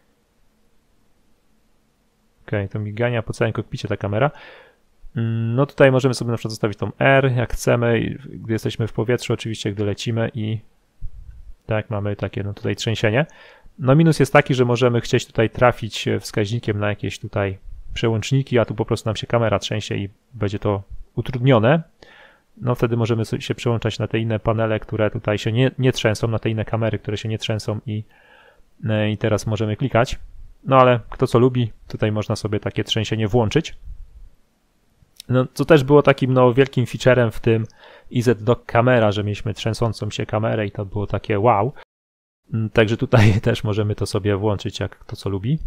Ok, to migania po całym kokpicie ta kamera. No tutaj możemy sobie na przykład zostawić tą R, jak chcemy, gdy jesteśmy w powietrzu, oczywiście, gdy lecimy i tak mamy takie no tutaj trzęsienie. No minus jest taki, że możemy chcieć tutaj trafić wskaźnikiem na jakieś tutaj przełączniki, a tu po prostu nam się kamera trzęsie i będzie to utrudnione. No wtedy możemy się przełączać na te inne panele, które tutaj się nie trzęsą, na te inne kamery, które się nie trzęsą i teraz możemy klikać. No ale kto co lubi, tutaj można sobie takie trzęsienie włączyć. No to też było takim no wielkim featurem w tym EZ-Dock Camera, że mieliśmy trzęsącą się kamerę i to było takie wow. Także tutaj też możemy to sobie włączyć, jak kto co lubi.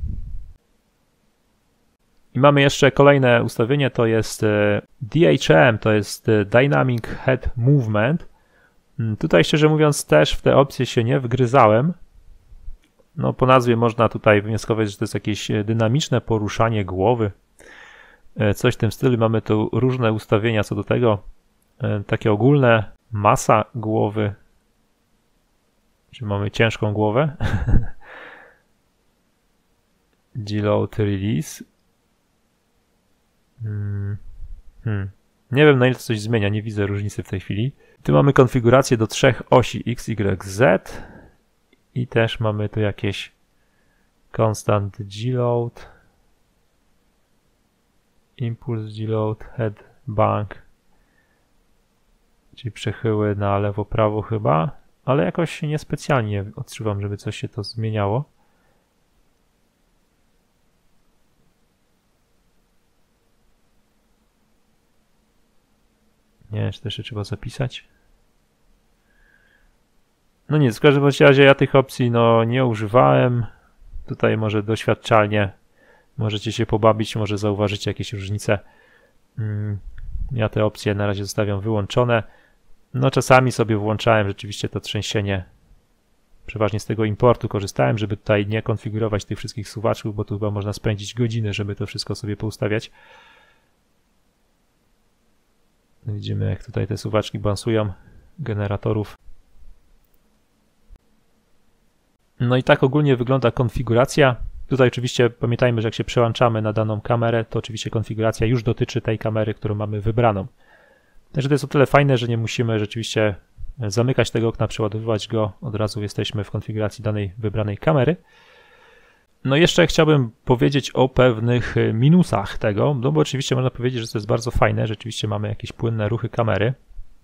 I mamy jeszcze kolejne ustawienie, to jest DHM, to jest Dynamic Head Movement. Tutaj szczerze mówiąc też w te opcje się nie wgryzałem. No po nazwie można tutaj wnioskować, że to jest jakieś dynamiczne poruszanie głowy. Coś w tym stylu. Mamy tu różne ustawienia co do tego. Takie ogólne, masa głowy. Czy mamy ciężką głowę? Deload Release. Nie wiem na ile to coś zmienia, nie widzę różnicy w tej chwili. Tu mamy konfigurację do 3 osi X, Y, Z i też mamy tu jakieś Constant Deload, Impulse Deload, Head Bank, czyli przechyły na lewo, prawo chyba, ale jakoś niespecjalnie odczuwam, żeby coś się to zmieniało. Nie wiem, czy to jeszcze trzeba zapisać. No nic, w każdym razie ja tych opcji no nie używałem. Tutaj może doświadczalnie możecie się pobawić, może zauważycie jakieś różnice. Ja te opcje na razie zostawiam wyłączone. No czasami sobie włączałem rzeczywiście to trzęsienie. Przeważnie z tego importu korzystałem, żeby tutaj nie konfigurować tych wszystkich suwaczków, bo tu chyba można spędzić godziny, żeby to wszystko sobie poustawiać. Widzimy, jak tutaj te suwaczki balansują generatorów. No i tak ogólnie wygląda konfiguracja. Tutaj oczywiście pamiętajmy, że jak się przełączamy na daną kamerę, to oczywiście konfiguracja już dotyczy tej kamery, którą mamy wybraną. Także to jest o tyle fajne, że nie musimy rzeczywiście zamykać tego okna, przeładowywać go. Od razu jesteśmy w konfiguracji danej wybranej kamery. No jeszcze chciałbym powiedzieć o pewnych minusach tego, no bo oczywiście można powiedzieć, że to jest bardzo fajne, rzeczywiście mamy jakieś płynne ruchy kamery.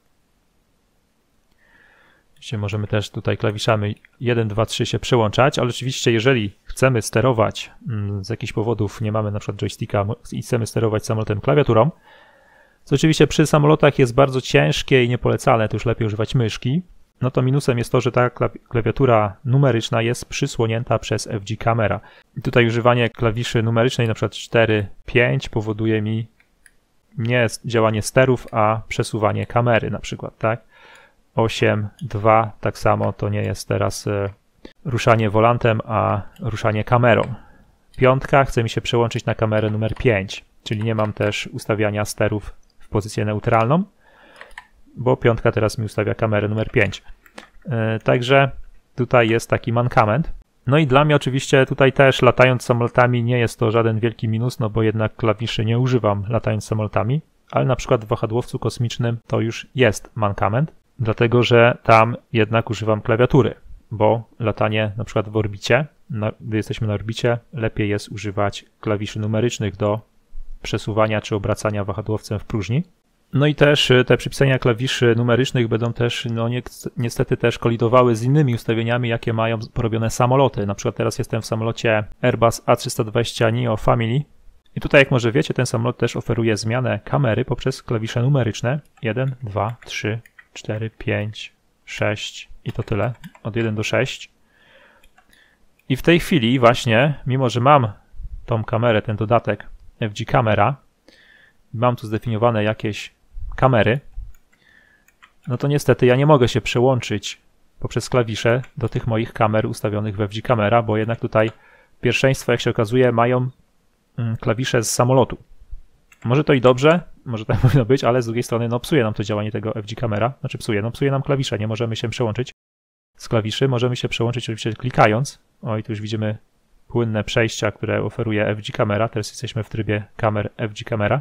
Oczywiście możemy też tutaj klawiszami 1, 2, 3 się przełączać, ale oczywiście jeżeli chcemy sterować, z jakichś powodów nie mamy na przykład joysticka i chcemy sterować samolotem klawiaturą, co oczywiście przy samolotach jest bardzo ciężkie i niepolecalne, to już lepiej używać myszki. No to minusem jest to, że ta klawiatura numeryczna jest przysłonięta przez FG Camera. I tutaj używanie klawiszy numerycznej, na przykład 4, 5 powoduje mi nie działanie sterów, a przesuwanie kamery na przykład, tak? 8, 2, tak samo to nie jest teraz ruszanie wolantem, a ruszanie kamerą. 5 chce mi się przełączyć na kamerę numer 5, czyli nie mam też ustawiania sterów w pozycję neutralną, bo 5 teraz mi ustawia kamerę numer 5. Także tutaj jest taki mankament. No i dla mnie oczywiście tutaj też latając samolotami nie jest to żaden wielki minus, no bo jednak klawiszy nie używam latając samolotami, ale na przykład w wahadłowcu kosmicznym to już jest mankament, dlatego że tam jednak używam klawiatury, bo latanie na przykład w orbicie, gdy jesteśmy na orbicie, lepiej jest używać klawiszy numerycznych do przesuwania czy obracania wahadłowcem w próżni. No i też te przypisania klawiszy numerycznych będą też, no niestety też kolidowały z innymi ustawieniami, jakie mają porobione samoloty. Na przykład teraz jestem w samolocie Airbus A320 Neo Family. I tutaj, jak może wiecie, ten samolot też oferuje zmianę kamery poprzez klawisze numeryczne. 1, 2, 3, 4, 5, 6 i to tyle. Od 1 do 6. I w tej chwili właśnie, mimo że mam tą kamerę, ten dodatek FG Camera, mam tu zdefiniowane jakieś kamery, no to niestety ja nie mogę się przełączyć poprzez klawisze do tych moich kamer ustawionych w FG Camera, bo jednak tutaj pierwszeństwo, jak się okazuje, mają klawisze z samolotu. Może to i dobrze, może tak powinno być, ale z drugiej strony no psuje nam to działanie tego FG Camera, znaczy psuje nam klawisze, nie możemy się przełączyć z klawiszy, możemy się przełączyć oczywiście klikając. O, i tu już widzimy płynne przejścia, które oferuje FG Camera, teraz jesteśmy w trybie kamer FG Camera.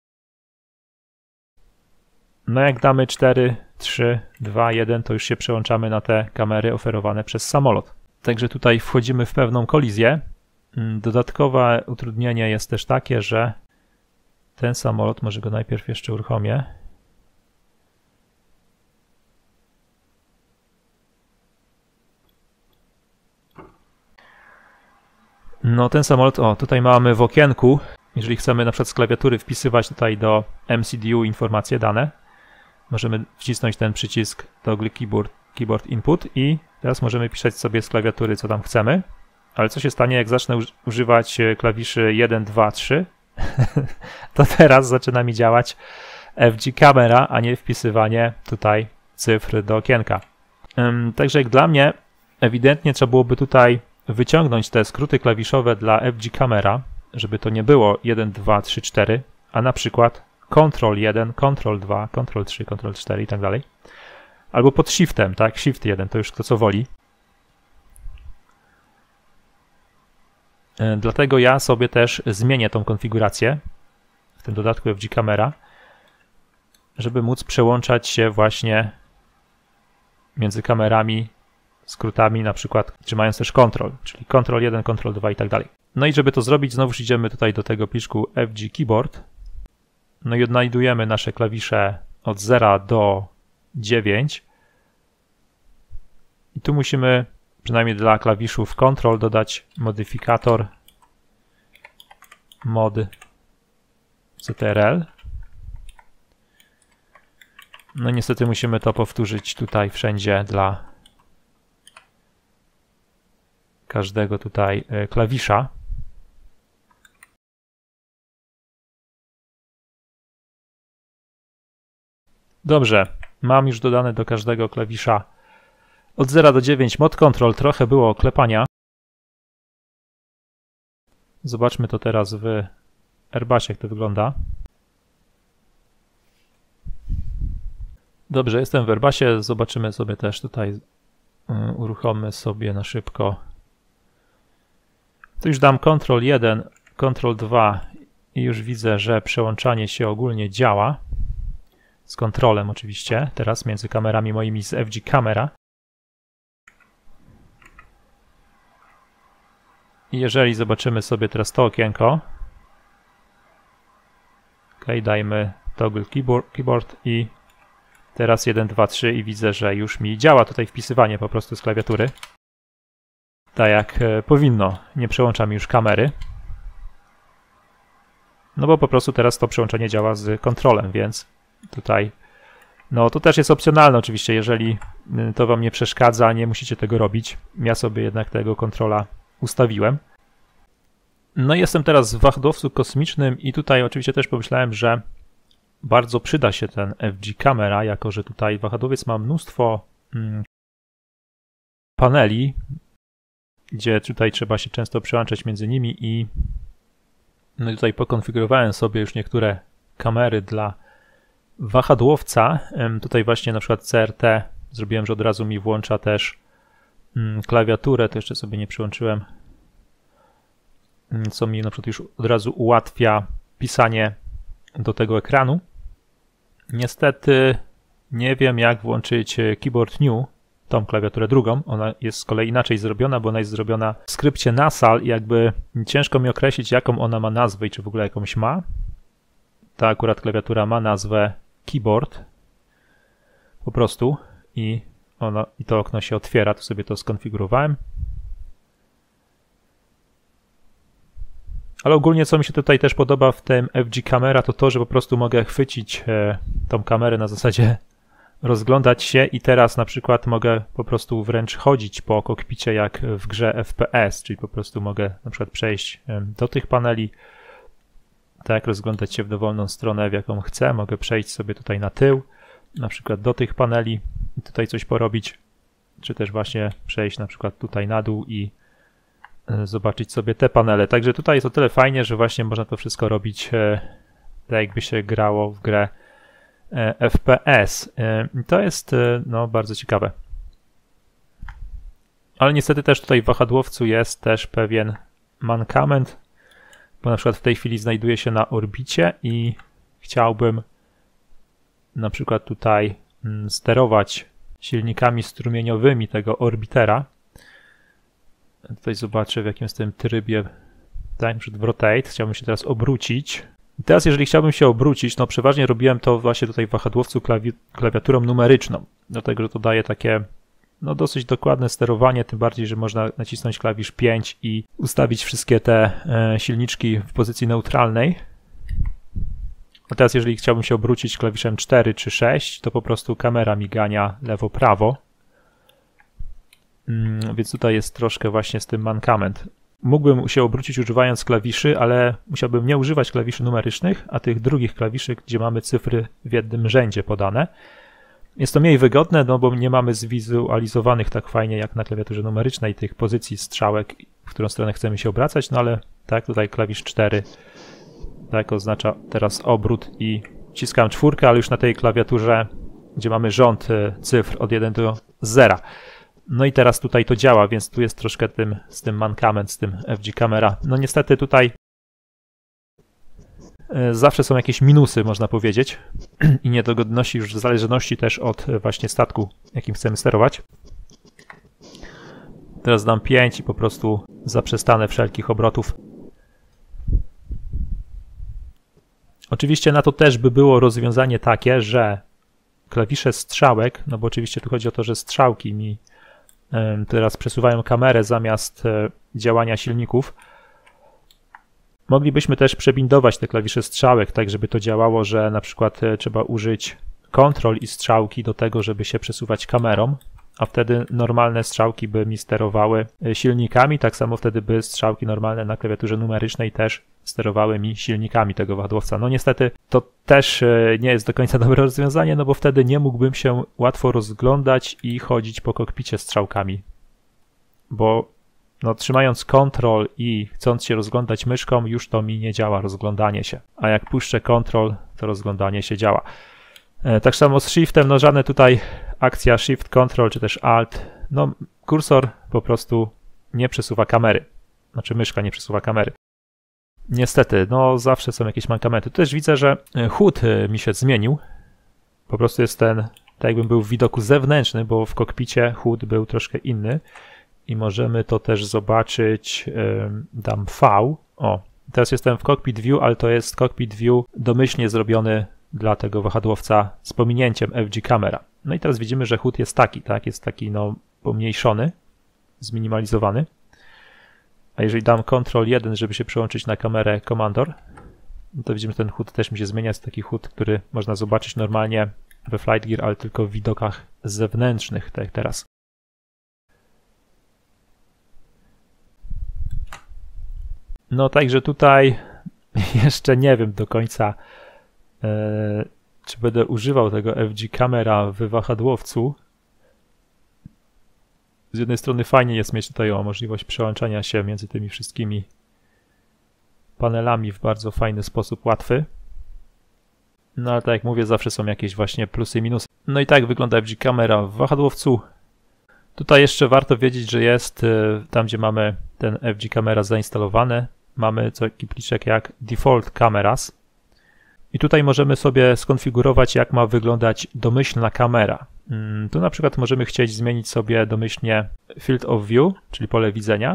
No jak damy 4, 3, 2, 1, to już się przełączamy na te kamery oferowane przez samolot. Także tutaj wchodzimy w pewną kolizję. Dodatkowe utrudnienie jest też takie, że ten samolot, może go najpierw jeszcze uruchomię. No ten samolot, o tutaj mamy w okienku, jeżeli chcemy na przykład z klawiatury wpisywać tutaj do MCDU informacje, dane, możemy wcisnąć ten przycisk toggle keyboard input i teraz możemy pisać sobie z klawiatury, co tam chcemy. Ale co się stanie, jak zacznę używać klawiszy 1, 2, 3? To teraz zaczyna mi działać FG Camera, a nie wpisywanie tutaj cyfr do okienka. Także jak dla mnie ewidentnie trzeba byłoby tutaj wyciągnąć te skróty klawiszowe dla FG Camera, żeby to nie było 1, 2, 3, 4, a na przykład Ctrl 1, Ctrl 2, Ctrl 3, Ctrl 4 i tak dalej. Albo pod Shiftem, tak? Shift 1, to już kto co woli. Dlatego ja sobie też zmienię tą konfigurację w tym dodatku FG Camera, żeby móc przełączać się właśnie między kamerami, skrótami, na przykład trzymając też Ctrl, czyli Ctrl 1, Ctrl 2 i tak dalej. No i żeby to zrobić, znowu idziemy tutaj do tego pliczku FG Keyboard. No i odnajdujemy nasze klawisze od 0 do 9. I tu musimy, przynajmniej dla klawiszów Ctrl, dodać modyfikator mod CTRL. No niestety musimy to powtórzyć tutaj wszędzie dla każdego tutaj klawisza. Dobrze, mam już dodane do każdego klawisza od 0 do 9 mod Ctrl, trochę było klepania. Zobaczmy to teraz w Airbusie, jak to wygląda. Dobrze, jestem w Airbusie, zobaczymy sobie też tutaj, uruchommy sobie na szybko. Tu już dam Ctrl 1, Ctrl 2 i już widzę, że przełączanie się ogólnie działa. Z kontrolem oczywiście, teraz między kamerami moimi z FG Camera. I jeżeli zobaczymy sobie teraz to okienko, ok, dajmy toggle keyboard i teraz 1, 2, 3 i widzę, że już mi działa tutaj wpisywanie po prostu z klawiatury. Tak jak powinno, nie przełącza mi już kamery. No bo po prostu teraz to przełączenie działa z kontrolem, więc tutaj, no to też jest opcjonalne oczywiście, jeżeli to wam nie przeszkadza, nie musicie tego robić. Ja sobie jednak tego kontrola ustawiłem. No i jestem teraz w wahadłowcu kosmicznym i tutaj oczywiście też pomyślałem, że bardzo przyda się ten FG Camera, jako że tutaj wahadłowiec ma mnóstwo paneli, gdzie tutaj trzeba się często przełączać między nimi i no i tutaj pokonfigurowałem sobie już niektóre kamery dla wahadłowca. Tutaj właśnie na przykład CRT zrobiłem, że od razu mi włącza też klawiaturę, to jeszcze sobie nie przyłączyłem, co mi na przykład już od razu ułatwia pisanie do tego ekranu. Niestety nie wiem, jak włączyć Keyboard New, tą klawiaturę drugą. Ona jest z kolei inaczej zrobiona, bo ona jest zrobiona w skrypcie Nasal i jakby ciężko mi określić, jaką ona ma nazwę i czy w ogóle jakąś ma. Ta akurat klawiatura ma nazwę keyboard po prostu i to okno się otwiera, to sobie to skonfigurowałem. Ale ogólnie co mi się tutaj też podoba w tym FG Camera to, że po prostu mogę chwycić tą kamerę na zasadzie rozglądać się i teraz na przykład mogę po prostu wręcz chodzić po kokpicie jak w grze FPS, czyli po prostu mogę na przykład przejść do tych paneli, tak, rozglądać się w dowolną stronę, w jaką chcę, mogę przejść sobie tutaj na tył, na przykład do tych paneli i tutaj coś porobić, czy też właśnie przejść na przykład tutaj na dół i zobaczyć sobie te panele. Także tutaj jest o tyle fajnie, że właśnie można to wszystko robić tak jakby się grało w grę FPS. To jest no, bardzo ciekawe. Ale niestety też tutaj w wahadłowcu jest też pewien mankament, bo na przykład w tej chwili znajduję się na orbicie i chciałbym na przykład tutaj sterować silnikami strumieniowymi tego orbitera. Tutaj zobaczę, w jakim jest tym trybie, tak, w rotate. Chciałbym się teraz obrócić. I teraz jeżeli chciałbym się obrócić, no przeważnie robiłem to właśnie tutaj w wahadłowcu klawiaturą numeryczną, dlatego że to daje takie no dosyć dokładne sterowanie, tym bardziej, że można nacisnąć klawisz 5 i ustawić wszystkie te silniczki w pozycji neutralnej. A teraz jeżeli chciałbym się obrócić klawiszem 4 czy 6, to po prostu kamera migania lewo-prawo. Więc tutaj jest troszkę właśnie z tym mankament. Mógłbym się obrócić używając klawiszy, ale musiałbym nie używać klawiszy numerycznych, a tych drugich klawiszy, gdzie mamy cyfry w jednym rzędzie podane. Jest to mniej wygodne, no bo nie mamy zwizualizowanych tak fajnie jak na klawiaturze numerycznej tych pozycji strzałek, w którą stronę chcemy się obracać, no ale tak, tutaj klawisz 4 tak oznacza teraz obrót i wciskam 4, ale już na tej klawiaturze, gdzie mamy rząd cyfr od 1 do 0. No i teraz tutaj to działa, więc tu jest troszkę z tym mankament, z tym FG Camera. No niestety tutaj zawsze są jakieś minusy, można powiedzieć, i niedogodności już w zależności też od właśnie statku, jakim chcemy sterować. Teraz dam 5 i po prostu zaprzestanę wszelkich obrotów. Oczywiście na to też by było rozwiązanie takie, że klawisze strzałek, no bo oczywiście tu chodzi o to, że strzałki mi teraz przesuwają kamerę zamiast działania silników. Moglibyśmy też przebindować te klawisze strzałek, tak żeby to działało, że na przykład trzeba użyć Ctrl i strzałki do tego, żeby się przesuwać kamerą, a wtedy normalne strzałki by mi sterowały silnikami, tak samo wtedy by strzałki normalne na klawiaturze numerycznej też sterowały mi silnikami tego wahadłowca. No niestety to też nie jest do końca dobre rozwiązanie, no bo wtedy nie mógłbym się łatwo rozglądać i chodzić po kokpicie strzałkami, bo no, trzymając Ctrl i chcąc się rozglądać myszką, już to mi nie działa rozglądanie się, a jak puszczę Ctrl, to rozglądanie się działa. Tak samo z Shiftem, no żadne tutaj akcja Shift, Ctrl czy też Alt, no kursor po prostu nie przesuwa kamery, znaczy myszka nie przesuwa kamery. Niestety, no zawsze są jakieś mankamenty. Tu też widzę, że HUD mi się zmienił, po prostu jest ten, tak jakbym był w widoku zewnętrznym, bo w kokpicie HUD był troszkę inny i możemy to też zobaczyć, dam V, o, teraz jestem w Cockpit View, ale to jest Cockpit View domyślnie zrobiony dla tego wahadłowca z pominięciem FG Camera. No i teraz widzimy, że HUD jest taki, tak? Jest taki no pomniejszony, zminimalizowany. A jeżeli dam Ctrl 1, żeby się przełączyć na kamerę Commandor, no to widzimy, że ten HUD też mi się zmienia. Jest taki HUD, który można zobaczyć normalnie we Flight Gear, ale tylko w widokach zewnętrznych, tak jak teraz. No także tutaj jeszcze nie wiem do końca, czy będę używał tego FG Camera w wahadłowcu. Z jednej strony fajnie jest mieć tutaj możliwość przełączania się między tymi wszystkimi panelami w bardzo fajny sposób, łatwy. No ale tak jak mówię, zawsze są jakieś właśnie plusy i minusy. No i tak wygląda FG Camera w wahadłowcu. Tutaj jeszcze warto wiedzieć, że jest tam, gdzie mamy ten FG Camera zainstalowane, mamy taki pliczek jak Default Cameras. I tutaj możemy sobie skonfigurować, jak ma wyglądać domyślna kamera. Tu na przykład możemy chcieć zmienić sobie domyślnie Field of View, czyli pole widzenia.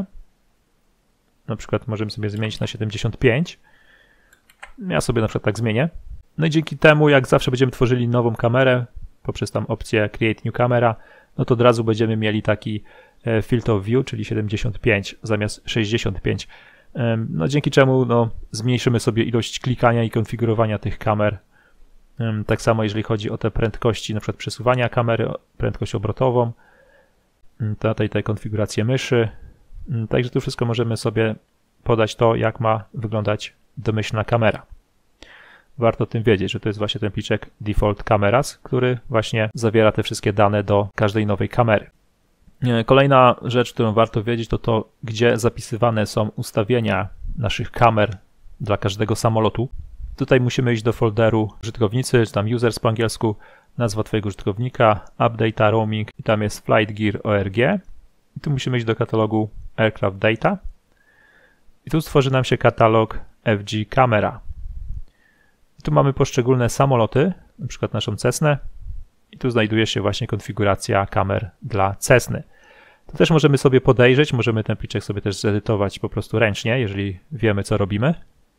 Na przykład możemy sobie zmienić na 75. Ja sobie na przykład tak zmienię. No i dzięki temu, jak zawsze będziemy tworzyli nową kamerę, poprzez tam opcję Create New Camera, no to od razu będziemy mieli taki Field of View, czyli 75 zamiast 65. No dzięki czemu no, zmniejszymy sobie ilość klikania i konfigurowania tych kamer. Tak samo jeżeli chodzi o te prędkości, na przykład przesuwania kamery, prędkość obrotową, tutaj te konfiguracje myszy. Także tu wszystko możemy sobie podać to, jak ma wyglądać domyślna kamera. Warto o tym wiedzieć, że to jest właśnie ten pliczek Default Cameras, który właśnie zawiera te wszystkie dane do każdej nowej kamery. Kolejna rzecz, którą warto wiedzieć, to to, gdzie zapisywane są ustawienia naszych kamer dla każdego samolotu. Tutaj musimy iść do folderu użytkownicy, czy tam users po angielsku, nazwa twojego użytkownika, update, roaming i tam jest flight gear org. I tu musimy iść do katalogu aircraft data i tu stworzy nam się katalog FG Camera. I tu mamy poszczególne samoloty, na przykład naszą Cessnę i tu znajduje się właśnie konfiguracja kamer dla Cessny. To też możemy sobie podejrzeć, możemy ten pliczek sobie też zedytować po prostu ręcznie, jeżeli wiemy, co robimy.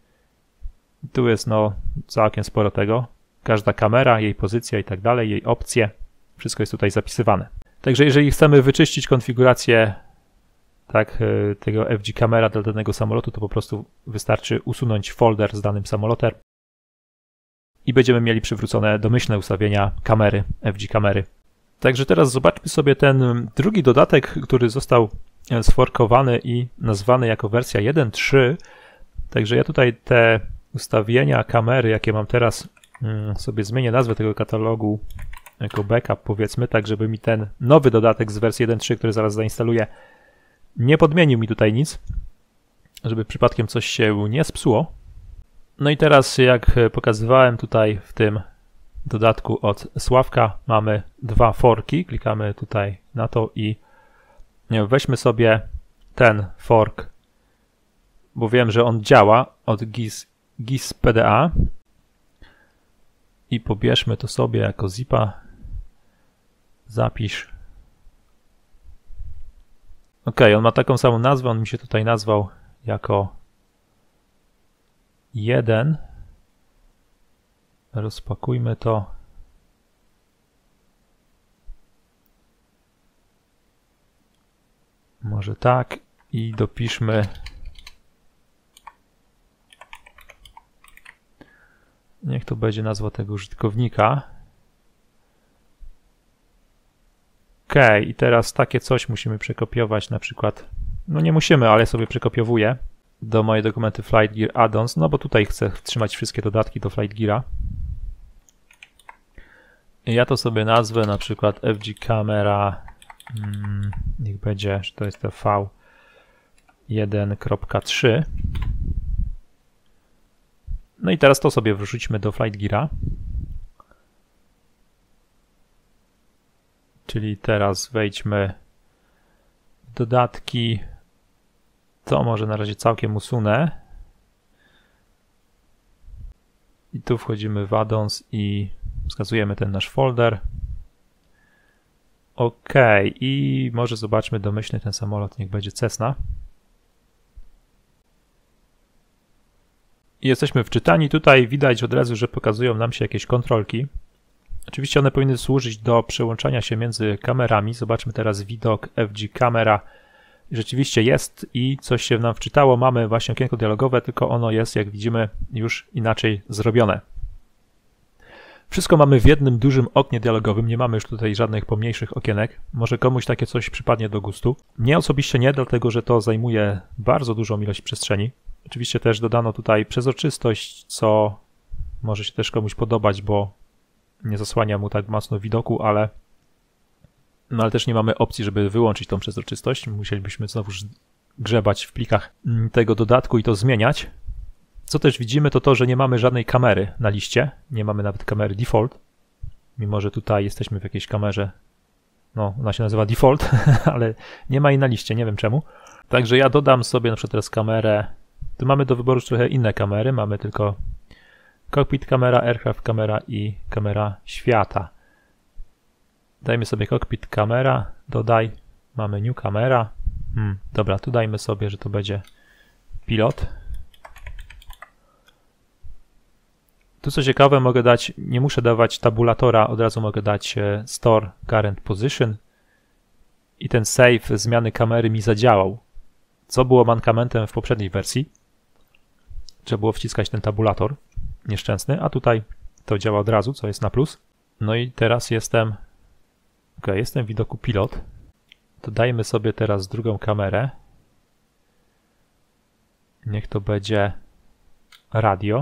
Tu jest no całkiem sporo tego. Każda kamera, jej pozycja i tak dalej, jej opcje, wszystko jest tutaj zapisywane. Także jeżeli chcemy wyczyścić konfigurację tak, tego FG Camera dla danego samolotu, to po prostu wystarczy usunąć folder z danym samolotem i będziemy mieli przywrócone domyślne ustawienia kamery, FG kamery. Także teraz zobaczmy sobie ten drugi dodatek, który został sforkowany i nazwany jako wersja 1.3. Także ja tutaj te ustawienia kamery, jakie mam teraz, sobie zmienię nazwę tego katalogu jako backup, powiedzmy, tak żeby mi ten nowy dodatek z wersji 1.3, który zaraz zainstaluję, nie podmienił mi tutaj nic, żeby przypadkiem coś się nie spsuło. No i teraz, jak pokazywałem tutaj w tym dodatku od Sławka, mamy dwa forki. Klikamy tutaj na to i weźmy sobie ten fork, bo wiem, że on działa od GIS PDA i pobierzmy to sobie jako zipa. Zapisz. Ok, on ma taką samą nazwę, on mi się tutaj nazwał jako 1. Rozpakujmy to. Może tak i dopiszmy. Niech to będzie nazwa tego użytkownika. Ok, i teraz takie coś musimy przekopiować, na przykład, no nie musimy, ale sobie przekopiowuję do mojej dokumenty Flight Gear Add-ons, no bo tutaj chcę trzymać wszystkie dodatki do Flight Geara. I ja to sobie nazwę na przykład FG Camera, niech będzie, że to jest V1.3. No i teraz to sobie wrzućmy do Flight Geara. Czyli teraz wejdźmy w dodatki. To może na razie całkiem usunę. I tu wchodzimy w add-ons i wskazujemy ten nasz folder. OK, i może zobaczmy domyślny ten samolot, niech będzie Cessna. I jesteśmy wczytani. Tutaj widać od razu, że pokazują nam się jakieś kontrolki. Oczywiście one powinny służyć do przełączania się między kamerami. Zobaczmy teraz widok FG Camera. Rzeczywiście jest i coś się nam wczytało. Mamy właśnie okienko dialogowe, tylko ono jest, jak widzimy, już inaczej zrobione. Wszystko mamy w jednym dużym oknie dialogowym. Nie mamy już tutaj żadnych pomniejszych okienek. Może komuś takie coś przypadnie do gustu. Mnie osobiście nie, dlatego że to zajmuje bardzo dużą ilość przestrzeni. Oczywiście też dodano tutaj przezroczystość, co może się też komuś podobać, bo nie zasłania mu tak mocno widoku, ale też nie mamy opcji, żeby wyłączyć tą przezroczystość. Musielibyśmy znowu grzebać w plikach tego dodatku i to zmieniać. Co też widzimy, to to, że nie mamy żadnej kamery na liście. Nie mamy nawet kamery default. Mimo że tutaj jesteśmy w jakiejś kamerze, no ona się nazywa default, ale nie ma jej na liście, nie wiem czemu. Także ja dodam sobie na przykład teraz kamerę. Tu mamy do wyboru trochę inne kamery. Mamy tylko cockpit kamera, aircraft kamera i kamera świata. Dajmy sobie cockpit kamera, dodaj, mamy new kamera. Dobra, tu dajmy sobie, że to będzie pilot. Tu co ciekawe, mogę dać, nie muszę dawać tabulatora, od razu mogę dać store current position i ten save zmiany kamery mi zadziałał. Co było mankamentem w poprzedniej wersji? Trzeba było wciskać ten tabulator nieszczęsny, a tutaj to działa od razu, co jest na plus. No i teraz jestem w widoku pilot. To dajmy sobie teraz drugą kamerę. Niech to będzie radio.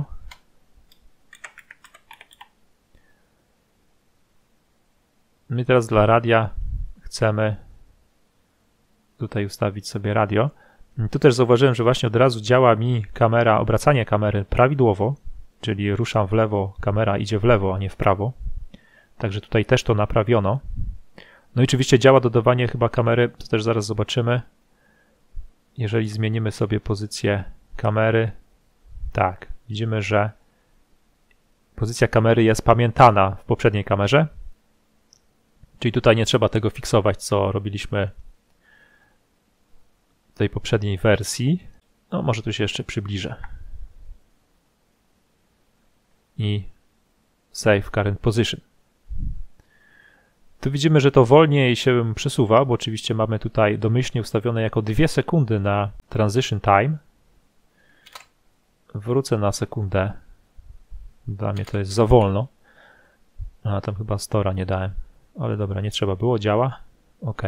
My teraz dla radia chcemy tutaj ustawić sobie radio. Tu też zauważyłem, że właśnie od razu działa mi kamera, obracanie kamery prawidłowo, czyli ruszam w lewo, kamera idzie w lewo, a nie w prawo. Także tutaj też to naprawiono. No i oczywiście działa dodawanie chyba kamery, to też zaraz zobaczymy. Jeżeli zmienimy sobie pozycję kamery, tak, widzimy, że pozycja kamery jest pamiętana w poprzedniej kamerze. Czyli tutaj nie trzeba tego fiksować, co robiliśmy w tej poprzedniej wersji. No może tu się jeszcze przybliżę. I save current position. Tu widzimy, że to wolniej się przesuwa, bo oczywiście mamy tutaj domyślnie ustawione jako 2 sekundy na transition time. Wrócę na sekundę. Dla mnie to jest za wolno. A tam chyba stora nie dałem. Ale dobra, nie trzeba było, działa. OK.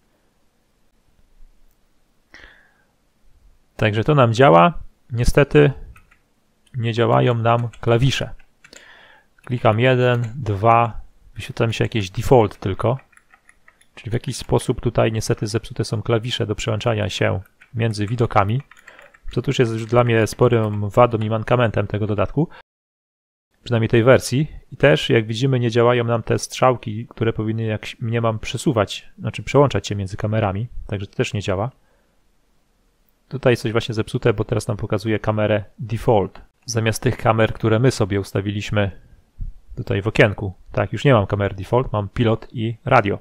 Także to nam działa. Niestety nie działają nam klawisze. Klikam 1, 2, wyświetla mi się jakieś default tylko. Czyli w jakiś sposób tutaj niestety zepsute są klawisze do przełączania się między widokami. To już jest już dla mnie sporym wadą i mankamentem tego dodatku. Przynajmniej tej wersji. I też, jak widzimy, nie działają nam te strzałki, które powinny, jak mnie mam przesuwać, znaczy przełączać się między kamerami. Także to też nie działa. Tutaj coś właśnie zepsute, bo teraz nam pokazuje kamerę default. Zamiast tych kamer, które my sobie ustawiliśmy tutaj w okienku. Tak, już nie mam kamery default, mam pilot i radio.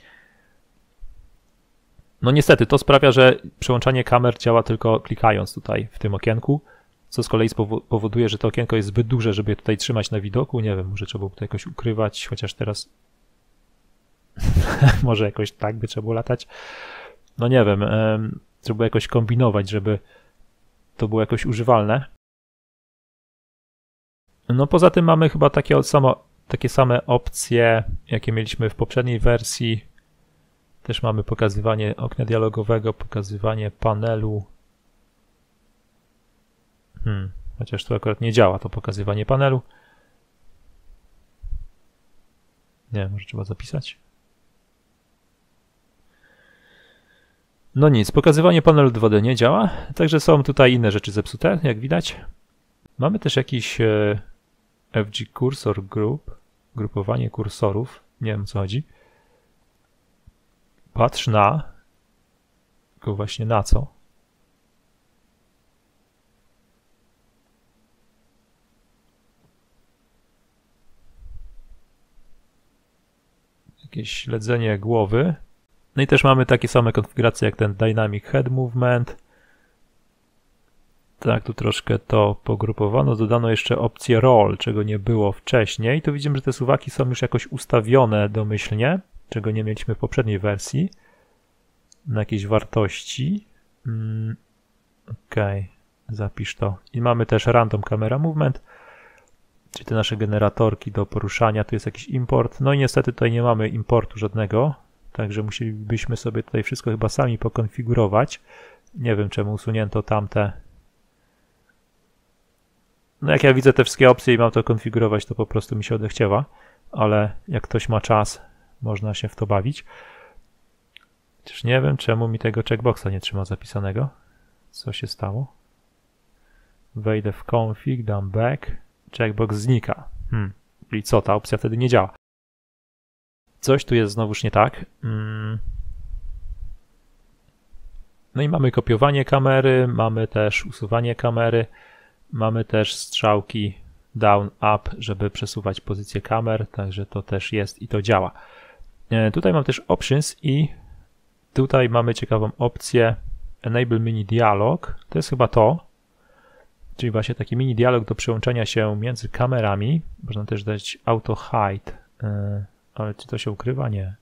No niestety, to sprawia, że przełączanie kamer działa tylko klikając tutaj w tym okienku, co z kolei powoduje, że to okienko jest zbyt duże, żeby je tutaj trzymać na widoku. Nie wiem, może trzeba było to jakoś ukrywać, chociaż teraz może jakoś tak by trzeba było latać. No nie wiem, trzeba było jakoś kombinować, żeby to było jakoś używalne. No poza tym mamy chyba takie same opcje, jakie mieliśmy w poprzedniej wersji. Też mamy pokazywanie okna dialogowego, pokazywanie panelu. Chociaż tu akurat nie działa to pokazywanie panelu. Nie, może trzeba zapisać. No nic, pokazywanie panelu 2D nie działa, także są tutaj inne rzeczy zepsute, jak widać. Mamy też jakiś FG Cursor Group, grupowanie kursorów, nie wiem o co chodzi. Patrz na, tylko właśnie na co? Jakieś śledzenie głowy. No i też mamy takie same konfiguracje jak ten Dynamic Head Movement. Tak, tu troszkę to pogrupowano. Dodano jeszcze opcję Roll, czego nie było wcześniej. Tu widzimy, że te suwaki są już jakoś ustawione domyślnie, czego nie mieliśmy w poprzedniej wersji. Na jakieś wartości. OK, zapisz to. I mamy też Random Camera Movement, czyli te nasze generatorki do poruszania. Tu jest jakiś import. No i niestety tutaj nie mamy importu żadnego. Także musielibyśmy sobie tutaj wszystko chyba sami pokonfigurować. Nie wiem, czemu usunięto tamte. No jak ja widzę te wszystkie opcje i mam to konfigurować, to po prostu mi się odechciewa. Ale jak ktoś ma czas, można się w to bawić. Chociaż nie wiem, czemu mi tego checkboxa nie trzyma zapisanego. Co się stało? Wejdę w config, dam back. Checkbox znika. Czyli co? Ta opcja wtedy nie działa. Coś tu jest znowuż nie tak. No i mamy kopiowanie kamery, mamy też usuwanie kamery, mamy też strzałki down, up, żeby przesuwać pozycję kamer, także to też jest i to działa. Tutaj mam też options i tutaj mamy ciekawą opcję Enable Mini Dialog. To jest chyba to. czyli właśnie taki mini dialog do przełączania się między kamerami. Można też dać auto hide, ale czy to się ukrywa? Nie.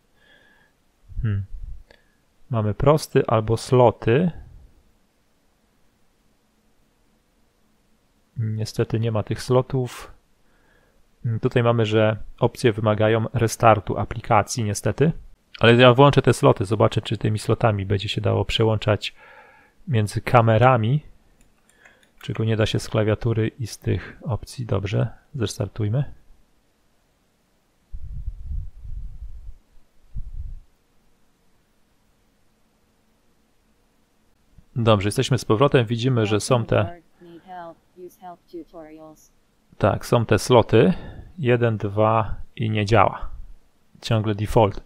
Mamy prosty albo sloty. Niestety nie ma tych slotów. Tutaj mamy, że opcje wymagają restartu aplikacji niestety. Ale ja włączę te sloty, zobaczę, czy tymi slotami będzie się dało przełączać między kamerami, czego nie da się z klawiatury i z tych opcji. Dobrze, zrestartujmy. Dobrze, jesteśmy z powrotem, widzimy, że są te... Tak, są te sloty. 1, 2 i nie działa. Ciągle default.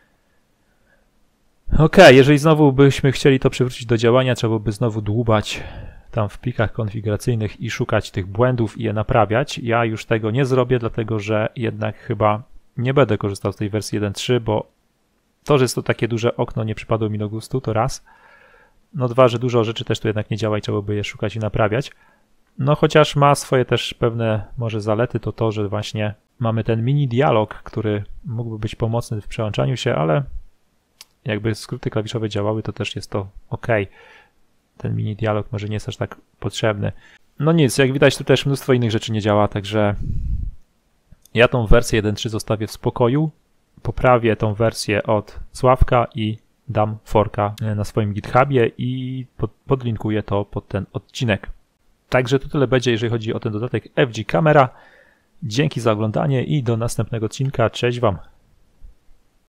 Ok, jeżeli znowu byśmy chcieli to przywrócić do działania, trzeba byłoby znowu dłubać tam w plikach konfiguracyjnych i szukać tych błędów i je naprawiać. Ja już tego nie zrobię, dlatego że jednak chyba nie będę korzystał z tej wersji 1.3, bo to, że jest to takie duże okno, nie przypadło mi do gustu, to raz. No dwa, że dużo rzeczy też tu jednak nie działa i trzeba by je szukać i naprawiać. No chociaż ma swoje też pewne może zalety, to to, że właśnie mamy ten mini dialog, który mógłby być pomocny w przełączaniu się, ale jakby skróty klawiszowe działały, to też jest to ok. Ten mini dialog może nie jest aż tak potrzebny. No nic, jak widać tu też mnóstwo innych rzeczy nie działa, także ja tą wersję 1.3 zostawię w spokoju, poprawię tą wersję od Sławka i dam forka na swoim GitHubie i podlinkuję to pod ten odcinek. Także to tyle będzie, jeżeli chodzi o ten dodatek FG Camera. Dzięki za oglądanie i do następnego odcinka. Cześć Wam!